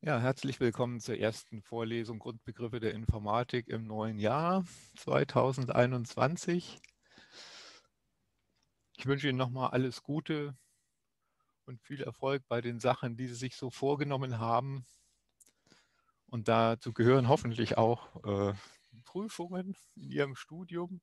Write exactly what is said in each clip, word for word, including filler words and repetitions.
Ja, herzlich willkommen zur ersten Vorlesung Grundbegriffe der Informatik im neuen Jahr zweitausendeinundzwanzig. Ich wünsche Ihnen nochmal alles Gute und viel Erfolg bei den Sachen, die Sie sich so vorgenommen haben. Und dazu gehören hoffentlich auch äh, Prüfungen in Ihrem Studium,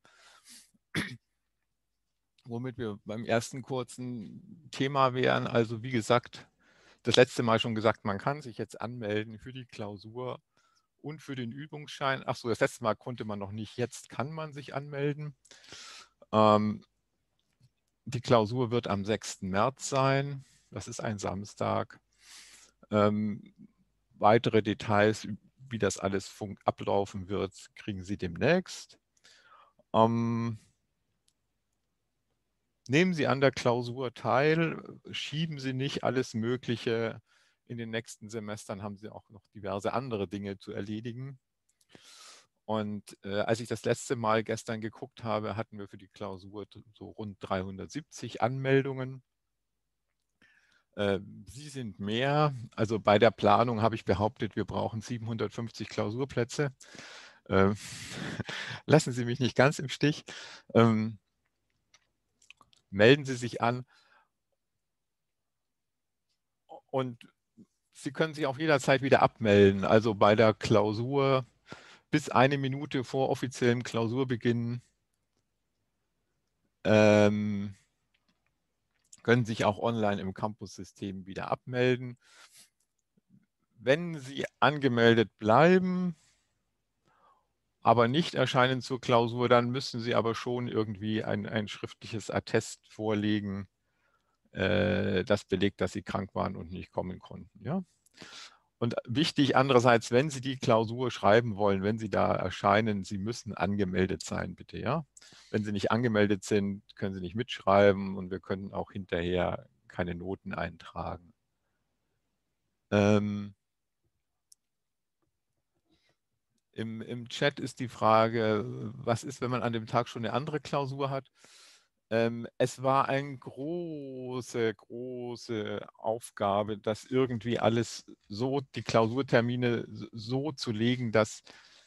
womit wir beim ersten kurzen Thema wären. Also wie gesagt, das letzte Mal schon gesagt, man kann sich jetzt anmelden für die Klausur und für den Übungsschein. Ach so, das letzte Mal konnte man noch nicht. Jetzt kann man sich anmelden. Ähm, die Klausur wird am sechsten März sein. Das ist ein Samstag. Ähm, weitere Details, wie das alles ablaufen wird, kriegen Sie demnächst. Ähm, nehmen Sie an der Klausur teil. Schieben Sie nicht alles Mögliche. In den nächsten Semestern haben Sie auch noch diverse andere Dinge zu erledigen. Und äh, als ich das letzte Mal gestern geguckt habe, hatten wir für die Klausur so rund dreihundertsiebzig Anmeldungen. Äh, Sie sind mehr. Also bei der Planung habe ich behauptet, wir brauchen siebenhundertfünfzig Klausurplätze. Äh, lassen Sie mich nicht ganz im Stich. Ähm, melden Sie sich an. Und Sie können sich auch jederzeit wieder abmelden. Also bei der Klausur bis eine Minute vor offiziellem Klausurbeginn ähm, können sich auch online im Campus-System wieder abmelden. Wenn Sie angemeldet bleiben, aber nicht erscheinen zur Klausur, dann müssen Sie aber schon irgendwie ein, ein schriftliches Attest vorlegen, äh, das belegt, dass Sie krank waren und nicht kommen konnten. Ja? Und wichtig andererseits, wenn Sie die Klausur schreiben wollen, wenn Sie da erscheinen, Sie müssen angemeldet sein, bitte. Ja? Wenn Sie nicht angemeldet sind, können Sie nicht mitschreiben und wir können auch hinterher keine Noten eintragen. Ähm, im, Im Chat ist die Frage, was ist, wenn man an dem Tag schon eine andere Klausur hat? Ähm, es war eine große, große Aufgabe, das irgendwie alles so, die Klausurtermine so zu legen, dass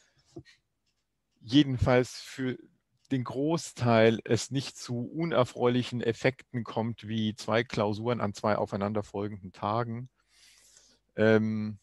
jedenfalls für den Großteil es nicht zu unerfreulichen Effekten kommt, wie zwei Klausuren an zwei aufeinanderfolgenden Tagen. Ähm,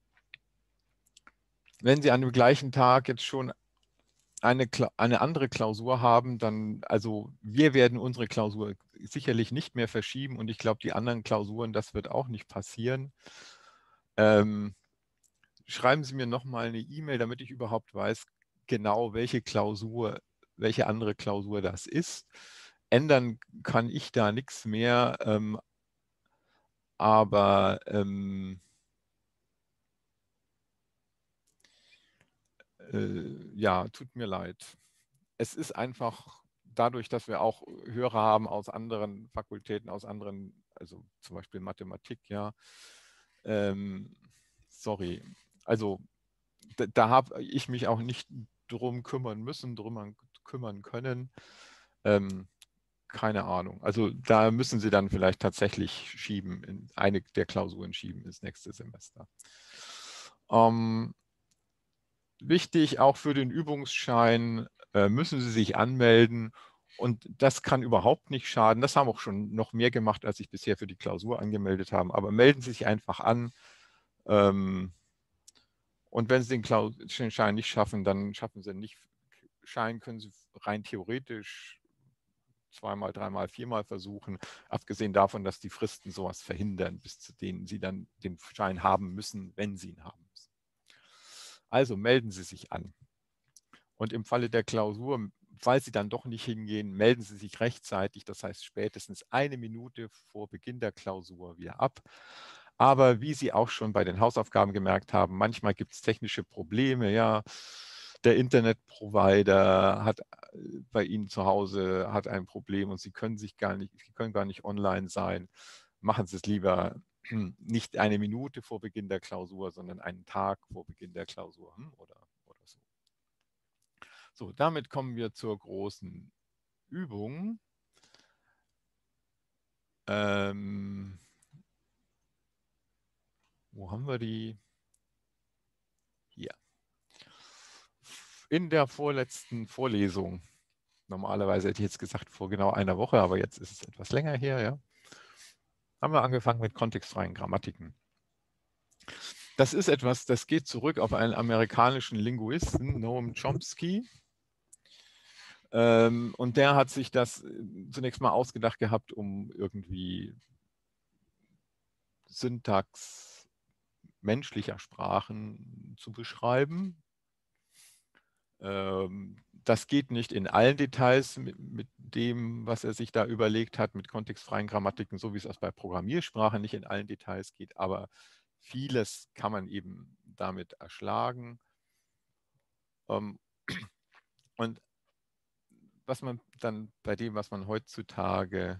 wenn Sie an dem gleichen Tag jetzt schon eine, eine andere Klausur haben, dann, also wir werden unsere Klausur sicherlich nicht mehr verschieben und ich glaube, die anderen Klausuren, das wird auch nicht passieren. Ähm, schreiben Sie mir nochmal eine E-Mail, damit ich überhaupt weiß, genau welche Klausur, welche andere Klausur das ist. Ändern kann ich da nichts mehr, ähm, aber ähm, äh, ja, tut mir leid. Es ist einfach dadurch, dass wir auch Hörer haben aus anderen Fakultäten, aus anderen, also zum Beispiel Mathematik, ja. Ähm, sorry. Also da, da habe ich mich auch nicht drum kümmern müssen, drum kümmern können. Ähm, keine Ahnung. Also da müssen Sie dann vielleicht tatsächlich schieben, in eine der Klausuren schieben ins nächste Semester. Ähm, wichtig, auch für den Übungsschein äh, müssen Sie sich anmelden und das kann überhaupt nicht schaden. Das haben auch schon noch mehr gemacht, als sich bisher für die Klausur angemeldet haben. Aber melden Sie sich einfach an. Ähm, und wenn Sie den Schein nicht schaffen, dann schaffen Sie nicht Schein, können Sie rein theoretisch zweimal, dreimal, viermal versuchen, abgesehen davon, dass die Fristen sowas verhindern, bis zu denen Sie dann den Schein haben müssen, wenn Sie ihn haben müssen. Also melden Sie sich an. Und im Falle der Klausur, falls Sie dann doch nicht hingehen, melden Sie sich rechtzeitig, das heißt spätestens eine Minute vor Beginn der Klausur wieder ab. Aber wie Sie auch schon bei den Hausaufgaben gemerkt haben, manchmal gibt es technische Probleme. Ja, der Internetprovider hat bei Ihnen zu Hause hat ein Problem und Sie können sich gar nicht, Sie können gar nicht online sein. Machen Sie es lieber nicht eine Minute vor Beginn der Klausur, sondern einen Tag vor Beginn der Klausur oder, oder so. So, damit kommen wir zur großen Übung. Ähm, wo haben wir die? in der vorletzten Vorlesung, normalerweise hätte ich jetzt gesagt vor genau einer Woche, aber jetzt ist es etwas länger her, ja, haben wir angefangen mit kontextfreien Grammatiken. Das ist etwas, das geht zurück auf einen amerikanischen Linguisten, Noam Chomsky. Ähm, und der hat sich das zunächst mal ausgedacht gehabt, um irgendwie Syntax menschlicher Sprachen zu beschreiben. Ähm, das geht nicht in allen Details mit, mit dem, was er sich da überlegt hat, mit kontextfreien Grammatiken, so wie es auch bei Programmiersprachen nicht in allen Details geht, aber vieles kann man eben damit erschlagen. Ähm, und was man dann bei dem, was man heutzutage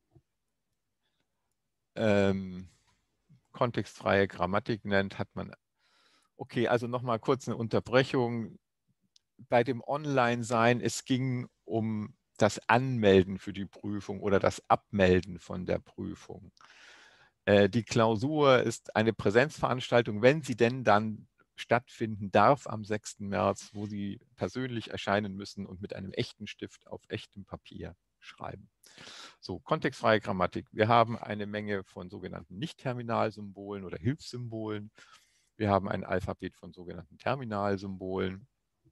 ähm, kontextfreie Grammatik nennt, hat man, okay, also nochmal kurz eine Unterbrechung. Bei dem Online-Sein, es ging um das Anmelden für die Prüfung oder das Abmelden von der Prüfung. Äh, die Klausur ist eine Präsenzveranstaltung, wenn sie denn dann stattfinden darf am sechsten März, wo Sie persönlich erscheinen müssen und mit einem echten Stift auf echtem Papier schreiben. So, kontextfreie Grammatik. Wir haben eine Menge von sogenannten Nicht-Terminalsymbolen oder Hilfssymbolen. Wir haben ein Alphabet von sogenannten Terminalsymbolen.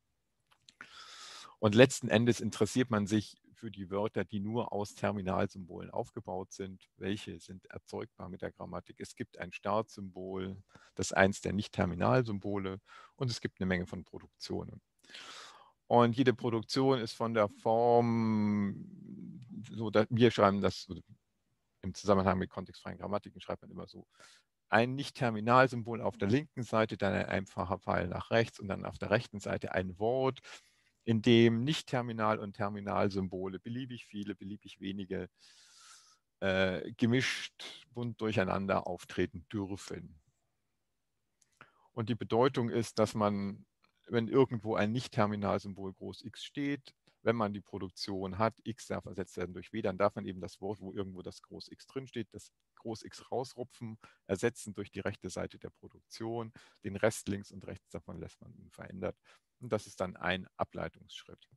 Und letzten Endes interessiert man sich für die Wörter, die nur aus Terminalsymbolen aufgebaut sind. Welche sind erzeugbar mit der Grammatik? Es gibt ein Startsymbol, das ist eins der Nicht-Terminalsymbole, und es gibt eine Menge von Produktionen. Und jede Produktion ist von der Form, so dass wir schreiben das im Zusammenhang mit kontextfreien Grammatiken, schreibt man immer so: ein Nicht-Terminalsymbol auf der linken Seite, dann ein einfacher Pfeil nach rechts und dann auf der rechten Seite ein Wort, in dem Nicht-Terminal- und Terminalsymbole, beliebig viele, beliebig wenige, äh, gemischt, bunt durcheinander auftreten dürfen. Und die Bedeutung ist, dass man, wenn irgendwo ein Nicht-Terminalsymbol groß X steht, wenn man die Produktion hat, X darf ersetzt werden durch W, dann darf man eben das Wort, wo irgendwo das Groß X drin steht, das Groß X rausrupfen, ersetzen durch die rechte Seite der Produktion. Den Rest links und rechts davon lässt man unverändert. Und das ist dann ein Ableitungsschritt.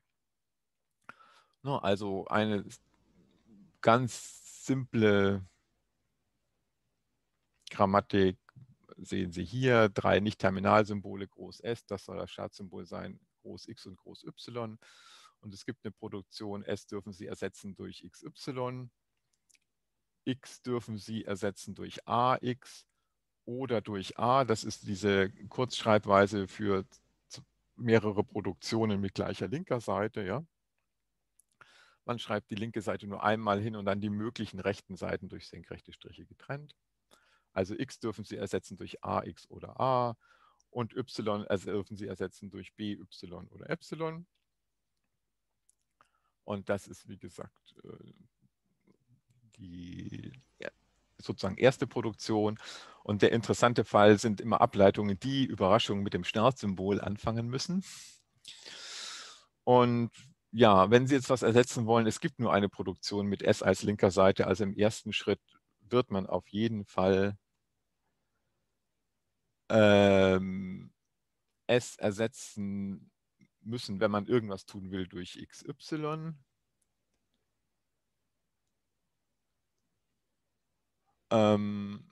Also eine ganz simple Grammatik sehen Sie hier. Drei Nicht-Terminalsymbole, Groß S, das soll das Startsymbol sein, Groß X und Groß Y. Und es gibt eine Produktion, S dürfen Sie ersetzen durch X Y, X dürfen Sie ersetzen durch A X oder durch A. Das ist diese Kurzschreibweise für mehrere Produktionen mit gleicher linker Seite. Ja? Man schreibt die linke Seite nur einmal hin und dann die möglichen rechten Seiten durch senkrechte Striche getrennt. Also X dürfen Sie ersetzen durch A X oder A und Y dürfen Sie ersetzen durch B Y oder Epsilon. Und das ist, wie gesagt, die sozusagen erste Produktion. Und der interessante Fall sind immer Ableitungen, die Überraschungen mit dem Startsymbol anfangen müssen. Und ja, wenn Sie jetzt was ersetzen wollen, es gibt nur eine Produktion mit S als linker Seite, also im ersten Schritt wird man auf jeden Fall ähm, S ersetzen müssen, wenn man irgendwas tun will, durch X Y. Ähm,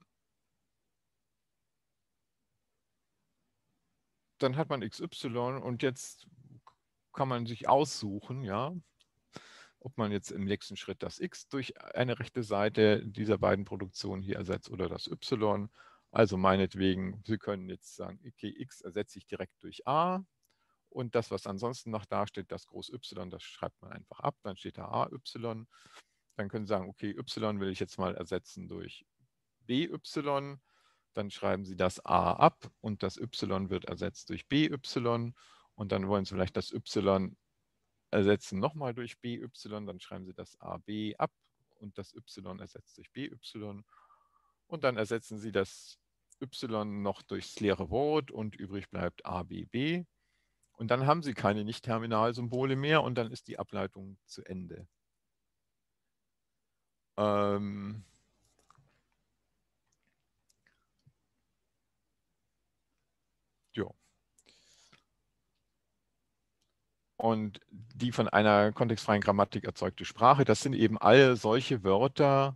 dann hat man X Y und jetzt kann man sich aussuchen, ja, ob man jetzt im nächsten Schritt das X durch eine rechte Seite dieser beiden Produktionen hier ersetzt oder das Y. Also meinetwegen, Sie können jetzt sagen, okay, X ersetze ich direkt durch A und das, was ansonsten noch dasteht, das Groß Y, das schreibt man einfach ab, dann steht da A Y. Dann können Sie sagen, okay, Y will ich jetzt mal ersetzen durch B Y. Dann schreiben Sie das A ab und das Y wird ersetzt durch B Y. Und dann wollen Sie vielleicht das Y ersetzen nochmal durch B Y, dann schreiben Sie das A B ab und das Y ersetzt durch B Y. Und dann ersetzen Sie das Y noch durchs leere Wort und übrig bleibt A B B. Und dann haben Sie keine Nicht-Terminalsymbole mehr und dann ist die Ableitung zu Ende. Ähm ja. und die von einer kontextfreien Grammatik erzeugte Sprache, das sind eben alle solche Wörter,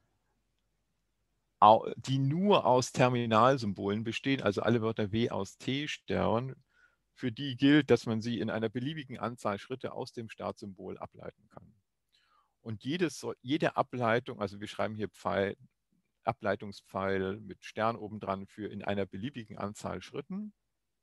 die nur aus Terminalsymbolen bestehen, also alle Wörter W aus T-Stern, für die gilt, dass man sie in einer beliebigen Anzahl Schritte aus dem Startsymbol ableiten kann. Und jedes, jede Ableitung, also wir schreiben hier Pfeil, Ableitungspfeil mit Stern obendran für in einer beliebigen Anzahl Schritten.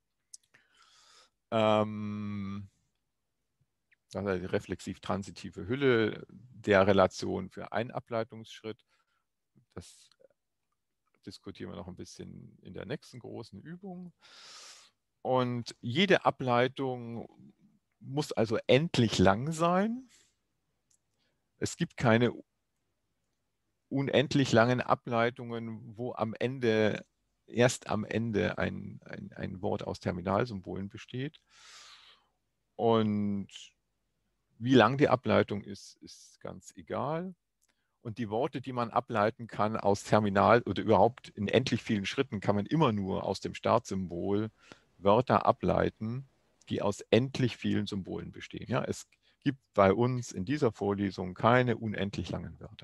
Ähm, das ist die reflexiv-transitive Hülle der Relation für einen Ableitungsschritt. Das diskutieren wir noch ein bisschen in der nächsten großen Übung. Und jede Ableitung muss also endlich lang sein. Es gibt keine unendlich langen Ableitungen, wo am Ende, erst am Ende ein, ein, ein Wort aus Terminalsymbolen besteht. Und wie lang die Ableitung ist, ist ganz egal. Und die Worte, die man ableiten kann aus Terminal oder überhaupt in endlich vielen Schritten, kann man immer nur aus dem Startsymbol Wörter ableiten, die aus endlich vielen Symbolen bestehen. Ja, es gibt bei uns in dieser Vorlesung keine unendlich langen Wörter.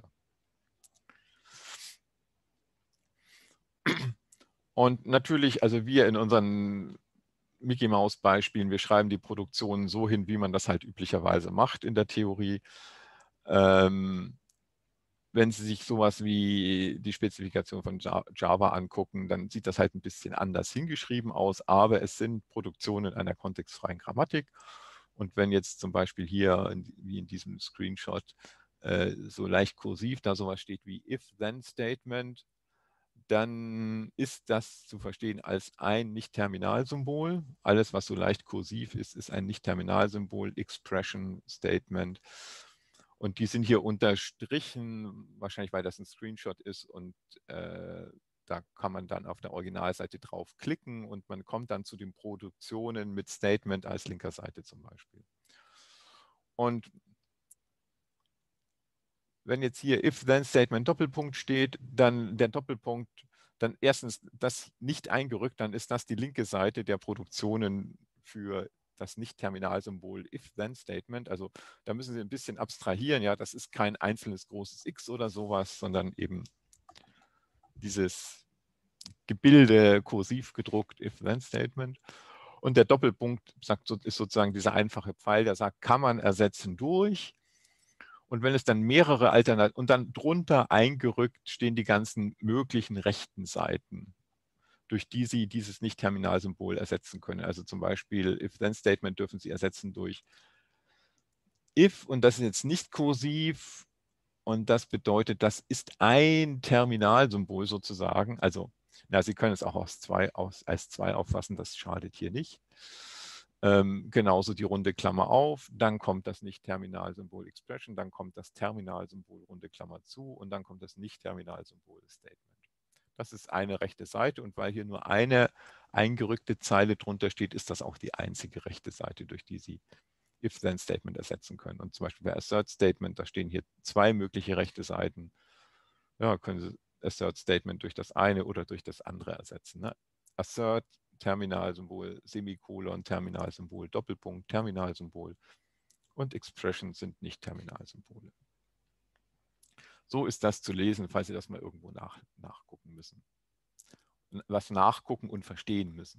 Und natürlich, also wir in unseren Mickey Maus Beispielen, wir schreiben die Produktionen so hin, wie man das halt üblicherweise macht in der Theorie. Ähm, wenn Sie sich sowas wie die Spezifikation von Java angucken, dann sieht das halt ein bisschen anders hingeschrieben aus, aber es sind Produktionen in einer kontextfreien Grammatik. Und wenn jetzt zum Beispiel hier, wie in diesem Screenshot, äh, so leicht kursiv da sowas steht wie If-Then-Statement, dann ist das zu verstehen als ein Nicht-Terminalsymbol. Alles, was so leicht kursiv ist, ist ein Nicht-Terminalsymbol, Expression, Statement. Und die sind hier unterstrichen, wahrscheinlich weil das ein Screenshot ist und äh, da kann man dann auf der Originalseite draufklicken und man kommt dann zu den Produktionen mit Statement als linker Seite zum Beispiel. Und wenn jetzt hier If-Then-Statement Doppelpunkt steht, dann der Doppelpunkt, dann erstens das nicht eingerückt, dann ist das die linke Seite der Produktionen für das Nicht-Terminalsymbol If-Then-Statement. Also da müssen Sie ein bisschen abstrahieren. Ja, das ist kein einzelnes großes X oder sowas, sondern eben dieses Gebilde kursiv gedruckt If-Then-Statement. Und der Doppelpunkt sagt, ist sozusagen dieser einfache Pfeil, der sagt, kann man ersetzen durch. Und wenn es dann mehrere Alternativen und dann drunter eingerückt stehen die ganzen möglichen rechten Seiten, durch die Sie dieses Nicht-Terminalsymbol ersetzen können. Also zum Beispiel If-Then-Statement dürfen Sie ersetzen durch If, und das ist jetzt nicht kursiv, und das bedeutet, das ist ein Terminalsymbol sozusagen. Also, na, Sie können es auch aus zwei, aus, als zwei auffassen, das schadet hier nicht. Ähm, genauso die runde Klammer auf, dann kommt das Nicht-Terminalsymbol Expression, dann kommt das Terminalsymbol runde Klammer zu und dann kommt das Nicht-Terminalsymbol Statement. Das ist eine rechte Seite und weil hier nur eine eingerückte Zeile drunter steht, ist das auch die einzige rechte Seite, durch die Sie If-Then-Statement ersetzen können. Und zum Beispiel bei Assert-Statement, da stehen hier zwei mögliche rechte Seiten. Ja, können Sie Assert-Statement durch das eine oder durch das andere ersetzen. Ne? Assert, Terminalsymbol, Semikolon, Terminalsymbol, Doppelpunkt, Terminalsymbol und Expression sind nicht Terminalsymbole. So ist das zu lesen, falls Sie das mal irgendwo nach, nachgucken müssen. Was nachgucken und verstehen müssen.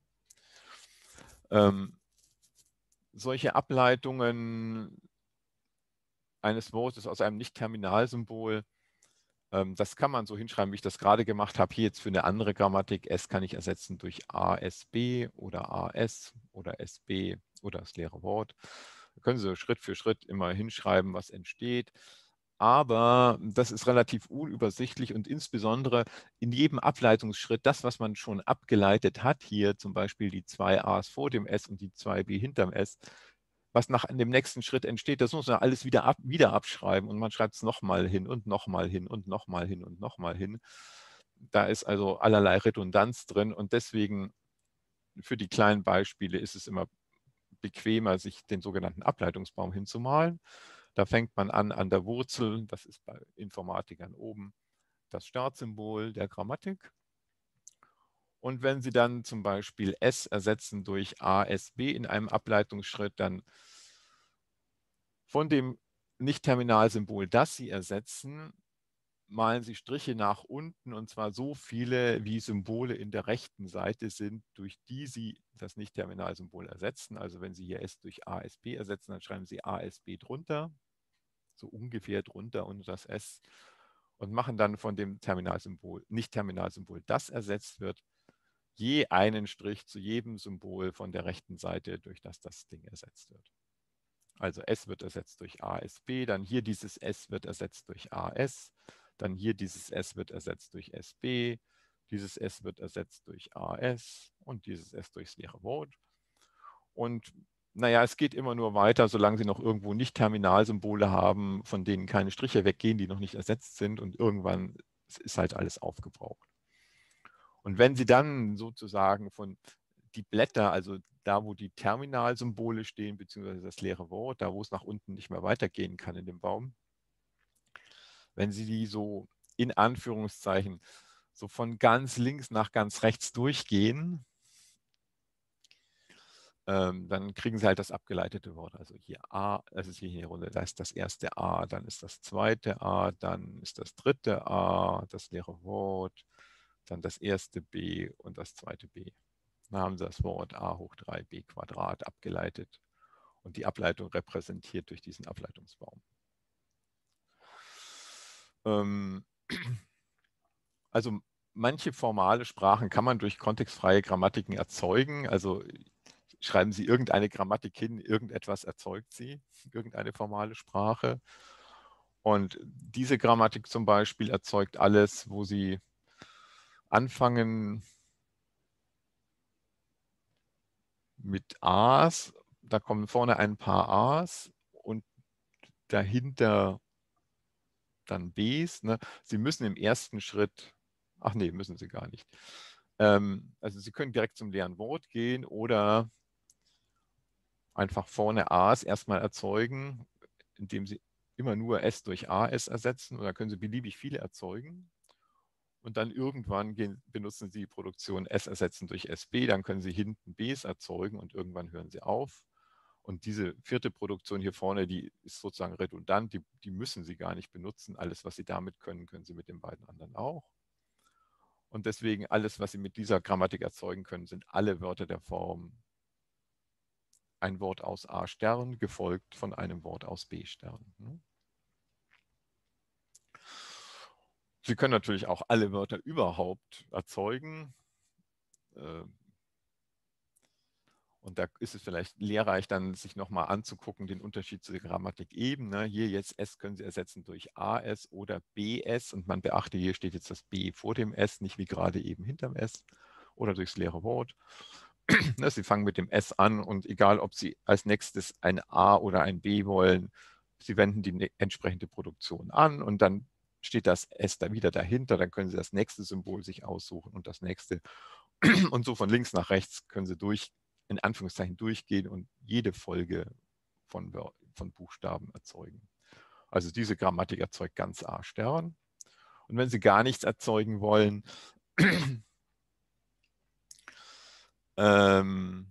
Ähm, solche Ableitungen eines Wortes aus einem Nicht-Terminalsymbol, ähm, das kann man so hinschreiben, wie ich das gerade gemacht habe. Hier jetzt für eine andere Grammatik, S kann ich ersetzen durch A S B oder A S oder S B oder das leere Wort. Da können Sie Schritt für Schritt immer hinschreiben, was entsteht. Aber das ist relativ unübersichtlich und insbesondere in jedem Ableitungsschritt, das, was man schon abgeleitet hat, hier zum Beispiel die zwei A's vor dem S und die zwei B hinterm S, was nach dem nächsten Schritt entsteht, das muss man alles wieder, ab, wieder abschreiben und man schreibt es nochmal hin und nochmal hin und nochmal hin und nochmal hin. Da ist also allerlei Redundanz drin und deswegen für die kleinen Beispiele ist es immer bequemer, sich den sogenannten Ableitungsbaum hinzumalen. Da fängt man an an der Wurzel, das ist bei Informatikern oben das Startsymbol der Grammatik. Und wenn Sie dann zum Beispiel S ersetzen durch A S B in einem Ableitungsschritt, dann von dem Nicht-Terminalsymbol, das Sie ersetzen, malen Sie Striche nach unten, und zwar so viele, wie Symbole in der rechten Seite sind, durch die Sie das Nicht-Terminalsymbol ersetzen. Also wenn Sie hier S durch A S B ersetzen, dann schreiben Sie A S B drunter, so ungefähr drunter unter das S, und machen dann von dem Terminalsymbol, Nicht-Terminalsymbol, das ersetzt wird, je einen Strich zu jedem Symbol von der rechten Seite, durch das das Ding ersetzt wird. Also S wird ersetzt durch A S B, dann hier dieses S wird ersetzt durch A S, dann hier dieses S wird ersetzt durch S B, dieses S wird ersetzt durch A S und dieses S durchs leere Wort. Und naja, es geht immer nur weiter, solange Sie noch irgendwo nicht Terminalsymbole haben, von denen keine Striche weggehen, die noch nicht ersetzt sind, und irgendwann ist halt alles aufgebraucht. Und wenn Sie dann sozusagen von die Blätter, also da, wo die Terminalsymbole stehen, beziehungsweise das leere Wort, da, wo es nach unten nicht mehr weitergehen kann in dem Baum, wenn Sie die so in Anführungszeichen so von ganz links nach ganz rechts durchgehen, ähm, dann kriegen Sie halt das abgeleitete Wort. Also hier A, das ist hier in der Runde, da ist das erste A, dann ist das zweite A, dann ist das dritte A, das leere Wort, dann das erste B und das zweite B. Dann haben Sie das Wort a hoch drei b Quadrat abgeleitet und die Ableitung repräsentiert durch diesen Ableitungsbaum. Ähm, also manche formale Sprachen kann man durch kontextfreie Grammatiken erzeugen. Also schreiben Sie irgendeine Grammatik hin, irgendetwas erzeugt sie, irgendeine formale Sprache. Und diese Grammatik zum Beispiel erzeugt alles, wo Sie anfangen mit A's, da kommen vorne ein paar A's und dahinter dann B's. Ne? Sie müssen im ersten Schritt, ach nee, müssen Sie gar nicht. Ähm, also Sie können direkt zum leeren Wort gehen oder einfach vorne A's erstmal erzeugen, indem Sie immer nur S durch A S ersetzen, und dann können Sie beliebig viele erzeugen. Und dann irgendwann gehen, benutzen Sie die Produktion S ersetzen durch S B, dann können Sie hinten B's erzeugen und irgendwann hören Sie auf. Und diese vierte Produktion hier vorne, die ist sozusagen redundant, die, die müssen Sie gar nicht benutzen. Alles, was Sie damit können, können Sie mit den beiden anderen auch. Und deswegen alles, was Sie mit dieser Grammatik erzeugen können, sind alle Wörter der Form ein Wort aus A Stern, gefolgt von einem Wort aus B Stern. Sie können natürlich auch alle Wörter überhaupt erzeugen. Und da ist es vielleicht lehrreich, dann sich nochmal anzugucken, den Unterschied zur Grammatik eben. Ne? Hier jetzt S können Sie ersetzen durch A S oder B S. Und man beachte, hier steht jetzt das B vor dem S, nicht wie gerade eben hinterm S, oder durchs leere Wort. Ne? Sie fangen mit dem S an, und egal, ob Sie als nächstes ein A oder ein B wollen, Sie wenden die entsprechende Produktion an, und dann steht das S da wieder dahinter. Dann können Sie das nächste Symbol sich aussuchen und das nächste. Und so von links nach rechts können Sie durch, in Anführungszeichen, durchgehen und jede Folge von, von Buchstaben erzeugen. Also diese Grammatik erzeugt ganz A Stern. Und wenn Sie gar nichts erzeugen wollen, ähm,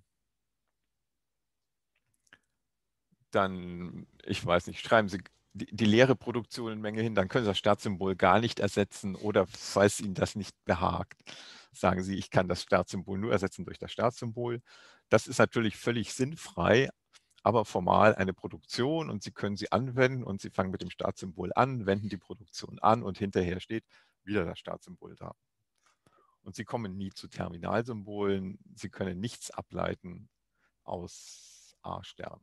dann, ich weiß nicht, schreiben Sie die, die leere Produktion in Menge hin, dann können Sie das Startsymbol gar nicht ersetzen, oder falls Ihnen das nicht behagt, sagen Sie, ich kann das Startsymbol nur ersetzen durch das Startsymbol. Das ist natürlich völlig sinnfrei, aber formal eine Produktion, und Sie können sie anwenden, und Sie fangen mit dem Startsymbol an, wenden die Produktion an, und hinterher steht wieder das Startsymbol da. Und Sie kommen nie zu Terminalsymbolen, Sie können nichts ableiten aus A Stern.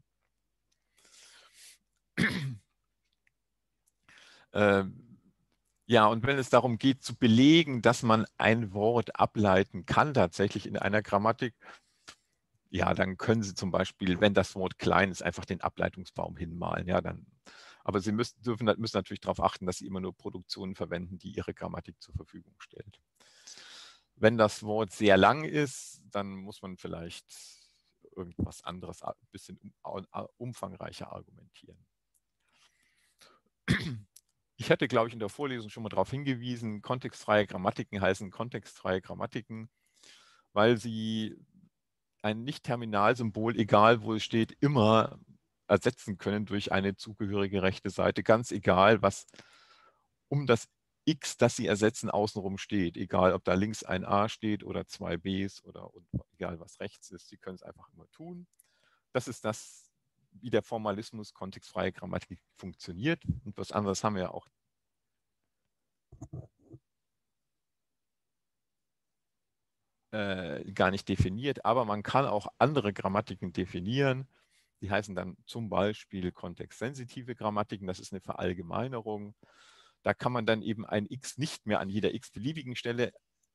Ähm, ja, und wenn es darum geht zu belegen, dass man ein Wort ableiten kann, tatsächlich in einer Grammatik, ja, dann können Sie zum Beispiel, wenn das Wort klein ist, einfach den Ableitungsbaum hinmalen. Ja, dann, aber Sie müssen, dürfen, müssen natürlich darauf achten, dass Sie immer nur Produktionen verwenden, die Ihre Grammatik zur Verfügung stellt. Wenn das Wort sehr lang ist, dann muss man vielleicht irgendwas anderes, ein bisschen umfangreicher argumentieren. Ich hatte, glaube ich, in der Vorlesung schon mal darauf hingewiesen, kontextfreie Grammatiken heißen kontextfreie Grammatiken, weil sie ein Nicht-Terminalsymbol, egal wo es steht, immer ersetzen können durch eine zugehörige rechte Seite, ganz egal, was um das X, das sie ersetzen, außenrum steht. Egal, ob da links ein A steht oder zwei Bs oder egal, was rechts ist. Sie können es einfach immer tun. Das ist das, wie der Formalismus kontextfreie Grammatik funktioniert. Und was anderes haben wir ja auch äh, gar nicht definiert. Aber man kann auch andere Grammatiken definieren. Die heißen dann zum Beispiel kontextsensitive Grammatiken. Das ist eine Verallgemeinerung. Da kann man dann eben ein X nicht mehr an jeder x-beliebigen Stelle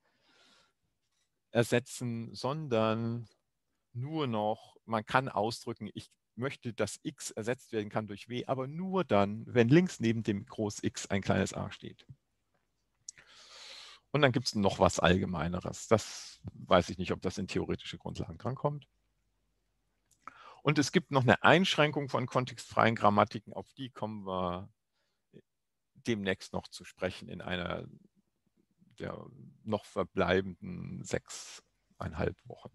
ersetzen, sondern nur noch, man kann ausdrücken, ich möchte, dass X ersetzt werden kann durch W, aber nur dann, wenn links neben dem Groß X ein kleines a steht. Und dann gibt es noch was Allgemeineres. Das weiß ich nicht, ob das in theoretische Grundlagen drankommt. Und es gibt noch eine Einschränkung von kontextfreien Grammatiken, auf die kommen wir demnächst noch zu sprechen in einer der noch verbleibenden sechseinhalb Wochen.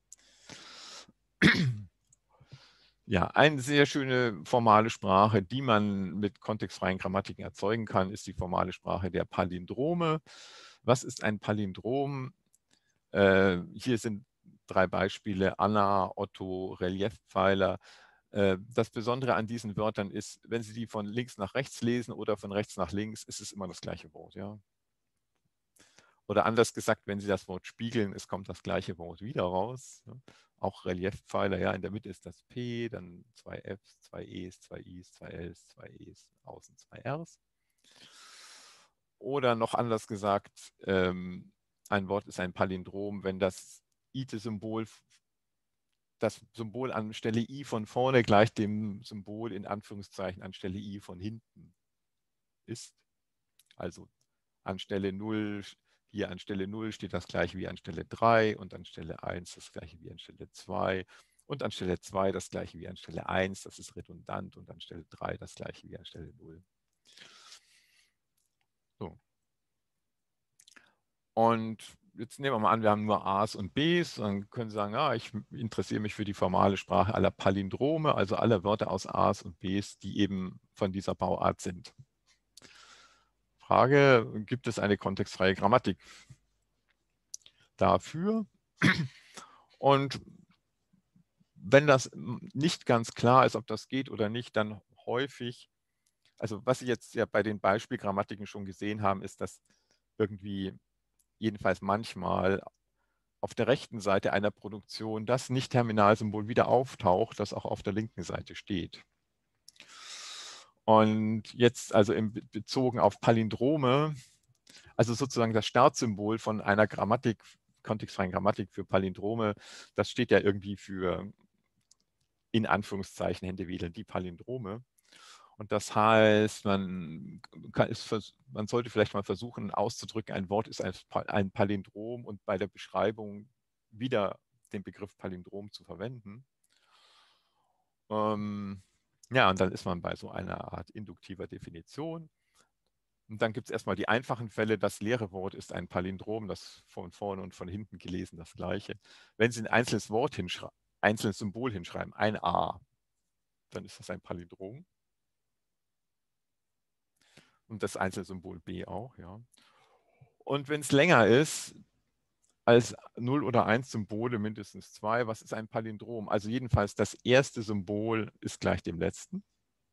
Ja, eine sehr schöne formale Sprache, die man mit kontextfreien Grammatiken erzeugen kann, ist die formale Sprache der Palindrome. Was ist ein Palindrom? Äh, hier sind drei Beispiele: Anna, Otto, Reliefpfeiler. Äh, das Besondere an diesen Wörtern ist, wenn Sie die von links nach rechts lesen oder von rechts nach links, ist es immer das gleiche Wort. Ja? Oder anders gesagt, wenn Sie das Wort spiegeln, es kommt das gleiche Wort wieder raus. Ne? Auch Reliefpfeiler, ja, in der Mitte ist das P, dann zwei Fs, zwei Es, zwei Is, zwei Ls, zwei Es, außen zwei Rs. Oder noch anders gesagt, ähm, ein Wort ist ein Palindrom, wenn das Ite-Symbol, das Symbol an Stelle I von vorne gleich dem Symbol in Anführungszeichen an Stelle I von hinten ist. Also an Stelle null, hier an Stelle null steht das gleiche wie an Stelle drei und an Stelle eins das gleiche wie an Stelle zwei und an Stelle zwei das gleiche wie an Stelle eins, das ist redundant, und an Stelle drei das gleiche wie an Stelle null. So. Und jetzt nehmen wir mal an, wir haben nur A's und B's, dann können Sie sagen, ja, ich interessiere mich für die formale Sprache aller Palindrome, also aller Wörter aus A's und B's, die eben von dieser Bauart sind. Frage, gibt es eine kontextfreie Grammatik dafür? Und wenn das nicht ganz klar ist, ob das geht oder nicht, dann häufig, also was Sie jetzt ja bei den Beispielgrammatiken schon gesehen haben, ist, dass irgendwie jedenfalls manchmal auf der rechten Seite einer Produktion das Nicht-Terminalsymbol wieder auftaucht, das auch auf der linken Seite steht. Und jetzt also im, bezogen auf Palindrome, also sozusagen das Startsymbol von einer Grammatik, kontextfreien Grammatik für Palindrome, das steht ja irgendwie für, in Anführungszeichen, Händewedeln, die Palindrome. Und das heißt, man, kann, ist, man sollte vielleicht mal versuchen auszudrücken, ein Wort ist ein Palindrom und bei der Beschreibung wieder den Begriff Palindrom zu verwenden. Ähm, ja, und dann ist man bei so einer Art induktiver Definition. Und dann gibt es erstmal die einfachen Fälle. Das leere Wort ist ein Palindrom, das von vorne und von hinten gelesen das gleiche. Wenn Sie ein einzelnes Wort hinschreiben, einzelnes Symbol hinschreiben, ein A, dann ist das ein Palindrom. Und das Einzelsymbol B auch, ja. Und wenn es länger ist als null oder eins Symbole, mindestens zwei, was ist ein Palindrom? Also jedenfalls das erste Symbol ist gleich dem letzten.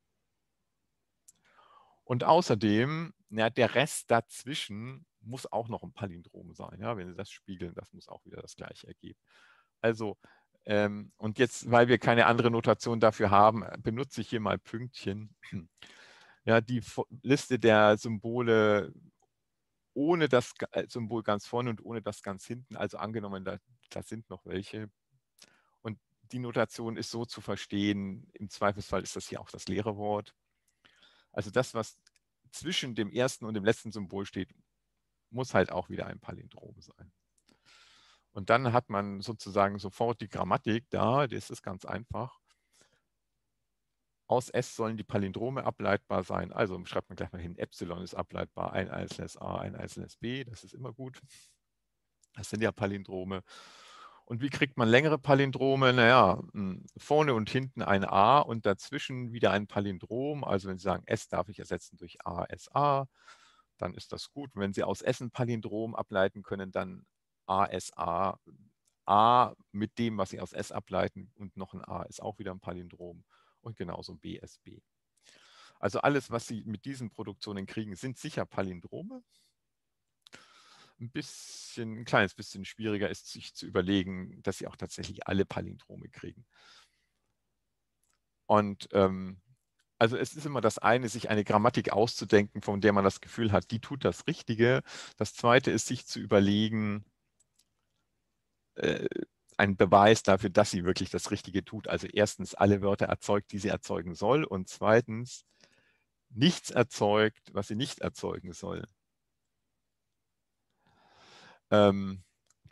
Und außerdem, ja, der Rest dazwischen muss auch noch ein Palindrom sein. Ja? Wenn Sie das spiegeln, das muss auch wieder das gleiche ergeben. Also, ähm, und jetzt, weil wir keine andere Notation dafür haben, benutze ich hier mal Pünktchen. Ja, die Liste der Symbole ohne das Symbol ganz vorne und ohne das ganz hinten. Also angenommen, da, da sind noch welche. Und die Notation ist so zu verstehen, im Zweifelsfall ist das hier auch das leere Wort. Also das, was zwischen dem ersten und dem letzten Symbol steht, muss halt auch wieder ein Palindrom sein. Und dann hat man sozusagen sofort die Grammatik da, das ist ganz einfach. Aus S sollen die Palindrome ableitbar sein. Also schreibt man gleich mal hin, Epsilon ist ableitbar, ein einzelnes A, ein einzelnes B, das ist immer gut. Das sind ja Palindrome. Und wie kriegt man längere Palindrome? Naja, vorne und hinten ein A und dazwischen wieder ein Palindrom. Also wenn Sie sagen, S darf ich ersetzen durch A, S, A, dann ist das gut. Und wenn Sie aus S ein Palindrom ableiten können, dann A, S, A. A mit dem, was Sie aus S ableiten und noch ein A ist auch wieder ein Palindrom. Und genauso B, S, B. Also alles, was Sie mit diesen Produktionen kriegen, sind sicher Palindrome. Ein bisschen, ein kleines bisschen schwieriger ist, sich zu überlegen, dass Sie auch tatsächlich alle Palindrome kriegen. Und ähm, also es ist immer das eine, sich eine Grammatik auszudenken, von der man das Gefühl hat, die tut das Richtige. Das zweite ist, sich zu überlegen, äh, einen Beweis dafür, dass sie wirklich das Richtige tut. Also erstens alle Wörter erzeugt, die sie erzeugen soll, und zweitens nichts erzeugt, was sie nicht erzeugen soll. Ähm,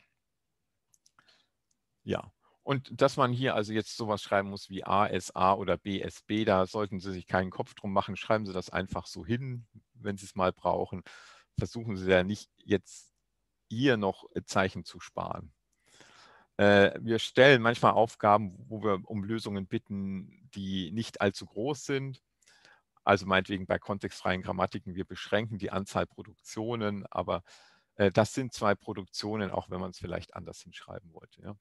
ja. Und dass man hier also jetzt sowas schreiben muss wie A S A oder B S B, da sollten Sie sich keinen Kopf drum machen. Schreiben Sie das einfach so hin, wenn Sie es mal brauchen. Versuchen Sie ja nicht jetzt hier noch Zeichen zu sparen. Äh, wir stellen manchmal Aufgaben, wo wir um Lösungen bitten, die nicht allzu groß sind. Also meinetwegen bei kontextfreien Grammatiken, wir beschränken die Anzahl Produktionen, aber äh, das sind zwei Produktionen, auch wenn man es vielleicht anders hinschreiben wollte. Ja.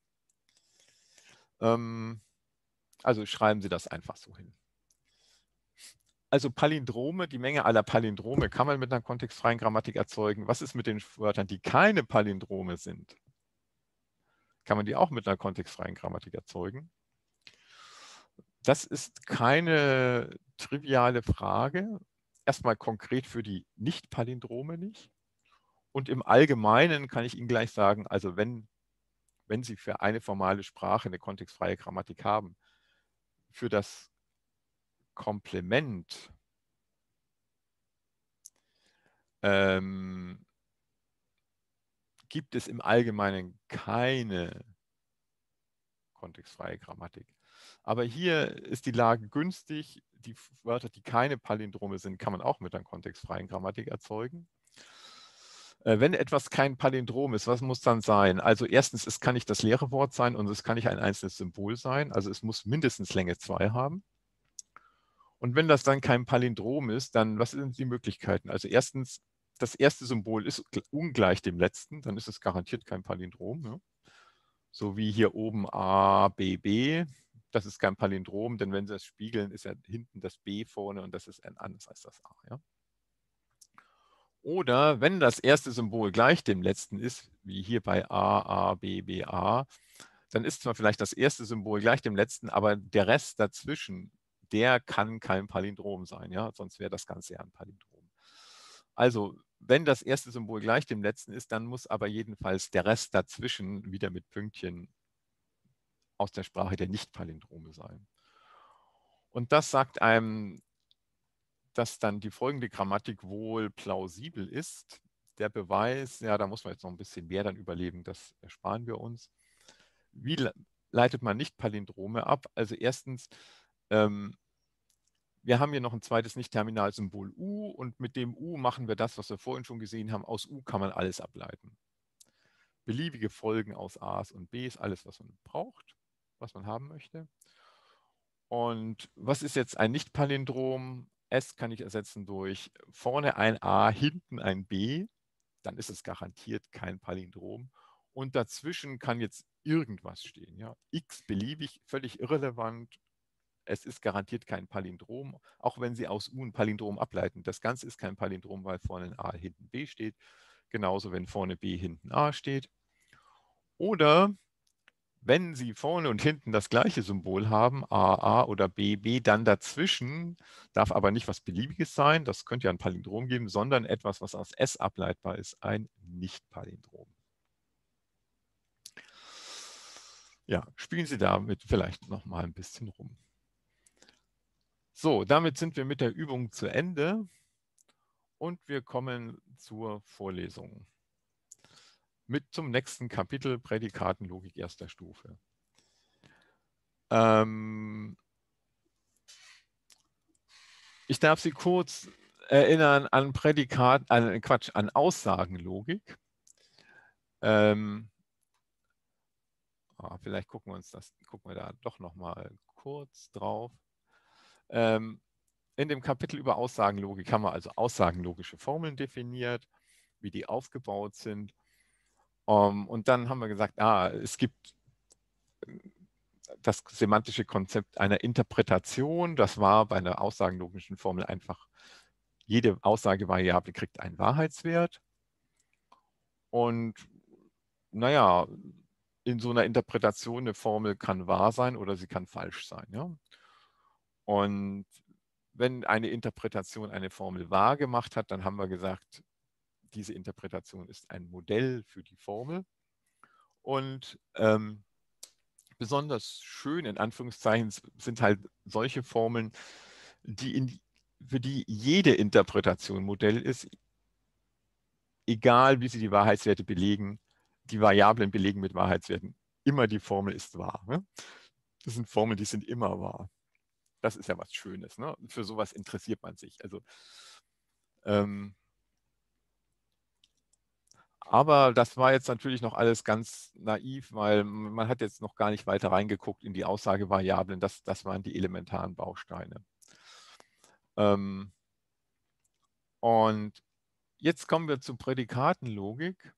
Ähm, also schreiben Sie das einfach so hin. Also Palindrome, die Menge aller Palindrome kann man mit einer kontextfreien Grammatik erzeugen. Was ist mit den Wörtern, die keine Palindrome sind? Kann man die auch mit einer kontextfreien Grammatik erzeugen? Das ist keine triviale Frage. Erstmal konkret für die Nicht-Palindrome nicht. Und im Allgemeinen kann ich Ihnen gleich sagen, also wenn, wenn Sie für eine formale Sprache eine kontextfreie Grammatik haben, für das Komplement ähm, gibt es im Allgemeinen keine kontextfreie Grammatik. Aber hier ist die Lage günstig. Die Wörter, die keine Palindrome sind, kann man auch mit einer kontextfreien Grammatik erzeugen. Äh, wenn etwas kein Palindrom ist, was muss dann sein? Also erstens, es kann nicht das leere Wort sein und es kann nicht ein einzelnes Symbol sein. Also es muss mindestens Länge zwei haben. Und wenn das dann kein Palindrom ist, dann was sind die Möglichkeiten? Also erstens, das erste Symbol ist ungleich dem letzten, dann ist es garantiert kein Palindrom. Ja? So wie hier oben A, B, B. Das ist kein Palindrom, denn wenn Sie das spiegeln, ist ja hinten das B vorne und das ist ein anderes als das A. Ja? Oder wenn das erste Symbol gleich dem letzten ist, wie hier bei A, A, B, B, A, dann ist zwar vielleicht das erste Symbol gleich dem letzten, aber der Rest dazwischen, der kann kein Palindrom sein, ja, sonst wäre das Ganze ja ein Palindrom. Also, wenn das erste Symbol gleich dem letzten ist, dann muss aber jedenfalls der Rest dazwischen wieder mit Pünktchen aus der Sprache der Nicht-Palindrome sein. Und das sagt einem, dass dann die folgende Grammatik wohl plausibel ist. Der Beweis, ja, da muss man jetzt noch ein bisschen mehr dann überlegen, das ersparen wir uns. Wie leitet man Nicht-Palindrome ab? Also erstens, ähm, wir haben hier noch ein zweites Nicht-Terminalsymbol U und mit dem U machen wir das, was wir vorhin schon gesehen haben. Aus U kann man alles ableiten. Beliebige Folgen aus A's und B's, alles, was man braucht, was man haben möchte. Und was ist jetzt ein Nicht-Palindrom? S kann ich ersetzen durch vorne ein A, hinten ein B. Dann ist es garantiert kein Palindrom. Und dazwischen kann jetzt irgendwas stehen. Ja? X beliebig, völlig irrelevant. Es ist garantiert kein Palindrom, auch wenn Sie aus U ein Palindrom ableiten. Das Ganze ist kein Palindrom, weil vorne ein A, hinten B steht. Genauso, wenn vorne B, hinten A steht. Oder wenn Sie vorne und hinten das gleiche Symbol haben, A, A oder B, B, dann dazwischen darf aber nicht was Beliebiges sein, das könnte ja ein Palindrom geben, sondern etwas, was aus S ableitbar ist, ein Nicht-Palindrom. Ja, spielen Sie damit vielleicht noch mal ein bisschen rum. So, damit sind wir mit der Übung zu Ende und wir kommen zur Vorlesung. Mit zum nächsten Kapitel Prädikatenlogik erster Stufe. Ähm, ich darf Sie kurz erinnern an Prädikat, an Quatsch, an Aussagenlogik. Ähm, ah, vielleicht gucken wir uns das, gucken wir da doch noch mal kurz drauf. Ähm, in dem Kapitel über Aussagenlogik haben wir also aussagenlogische Formeln definiert, wie die aufgebaut sind. Um, und dann haben wir gesagt, ah, es gibt das semantische Konzept einer Interpretation. Das war bei einer aussagenlogischen Formel einfach, jede Aussagevariable kriegt einen Wahrheitswert. Und naja, in so einer Interpretation eine Formel kann wahr sein oder sie kann falsch sein. Ja? Und wenn eine Interpretation eine Formel wahr gemacht hat, dann haben wir gesagt, diese Interpretation ist ein Modell für die Formel. Und ähm, besonders schön in Anführungszeichen sind halt solche Formeln, die in, für die jede Interpretation Modell ist, egal wie sie die Wahrheitswerte belegen, die Variablen belegen mit Wahrheitswerten, immer die Formel ist wahr. Ne? Das sind Formeln, die sind immer wahr. Das ist ja was Schönes. Ne? Für sowas interessiert man sich. Also, ähm, aber das war jetzt natürlich noch alles ganz naiv, weil man hat jetzt noch gar nicht weiter reingeguckt in die Aussagevariablen. Das, das waren die elementaren Bausteine. Ähm, und jetzt kommen wir zur Prädikatenlogik.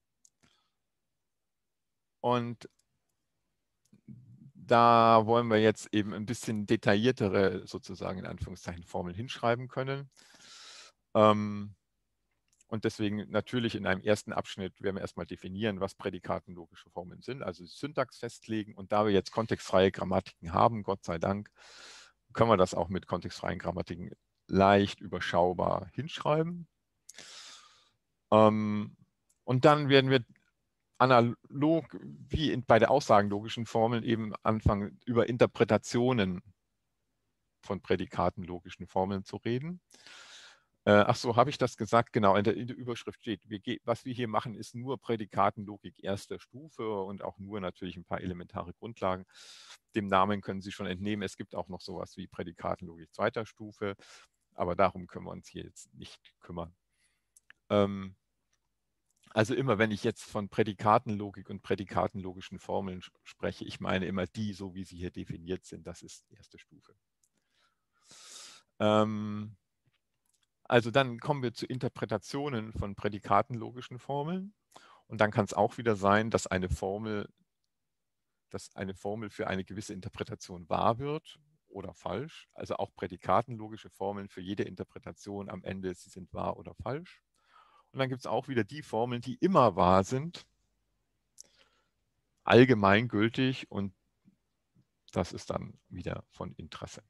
Und da wollen wir jetzt eben ein bisschen detailliertere, sozusagen in Anführungszeichen, Formeln hinschreiben können. Ähm, und deswegen natürlich in einem ersten Abschnitt werden wir erstmal definieren, was prädikatenlogische Formeln sind, also Syntax festlegen. Und da wir jetzt kontextfreie Grammatiken haben, Gott sei Dank, können wir das auch mit kontextfreien Grammatiken leicht überschaubar hinschreiben. Ähm, und dann werden wir analog wie in, bei der aussagenlogischen Formeln eben anfangen, über Interpretationen von prädikatenlogischen Formeln zu reden. Äh, ach so, habe ich das gesagt? Genau, in der, in der Überschrift steht, wir, was wir hier machen, ist nur Prädikatenlogik erster Stufe und auch nur natürlich ein paar elementare Grundlagen. Dem Namen können Sie schon entnehmen, es gibt auch noch sowas wie Prädikatenlogik zweiter Stufe, aber darum können wir uns hier jetzt nicht kümmern. Ähm, Also immer, wenn ich jetzt von Prädikatenlogik und prädikatenlogischen Formeln spreche, ich meine immer die, so wie sie hier definiert sind. Das ist die erste Stufe. Ähm, also dann kommen wir zu Interpretationen von prädikatenlogischen Formeln. Und dann kann es auch wieder sein, dass eine Formel, dass eine Formel für eine gewisse Interpretation wahr wird oder falsch. Also auch prädikatenlogische Formeln für jede Interpretation am Ende, sie sind wahr oder falsch. Und dann gibt es auch wieder die Formeln, die immer wahr sind, allgemeingültig, und das ist dann wieder von Interesse.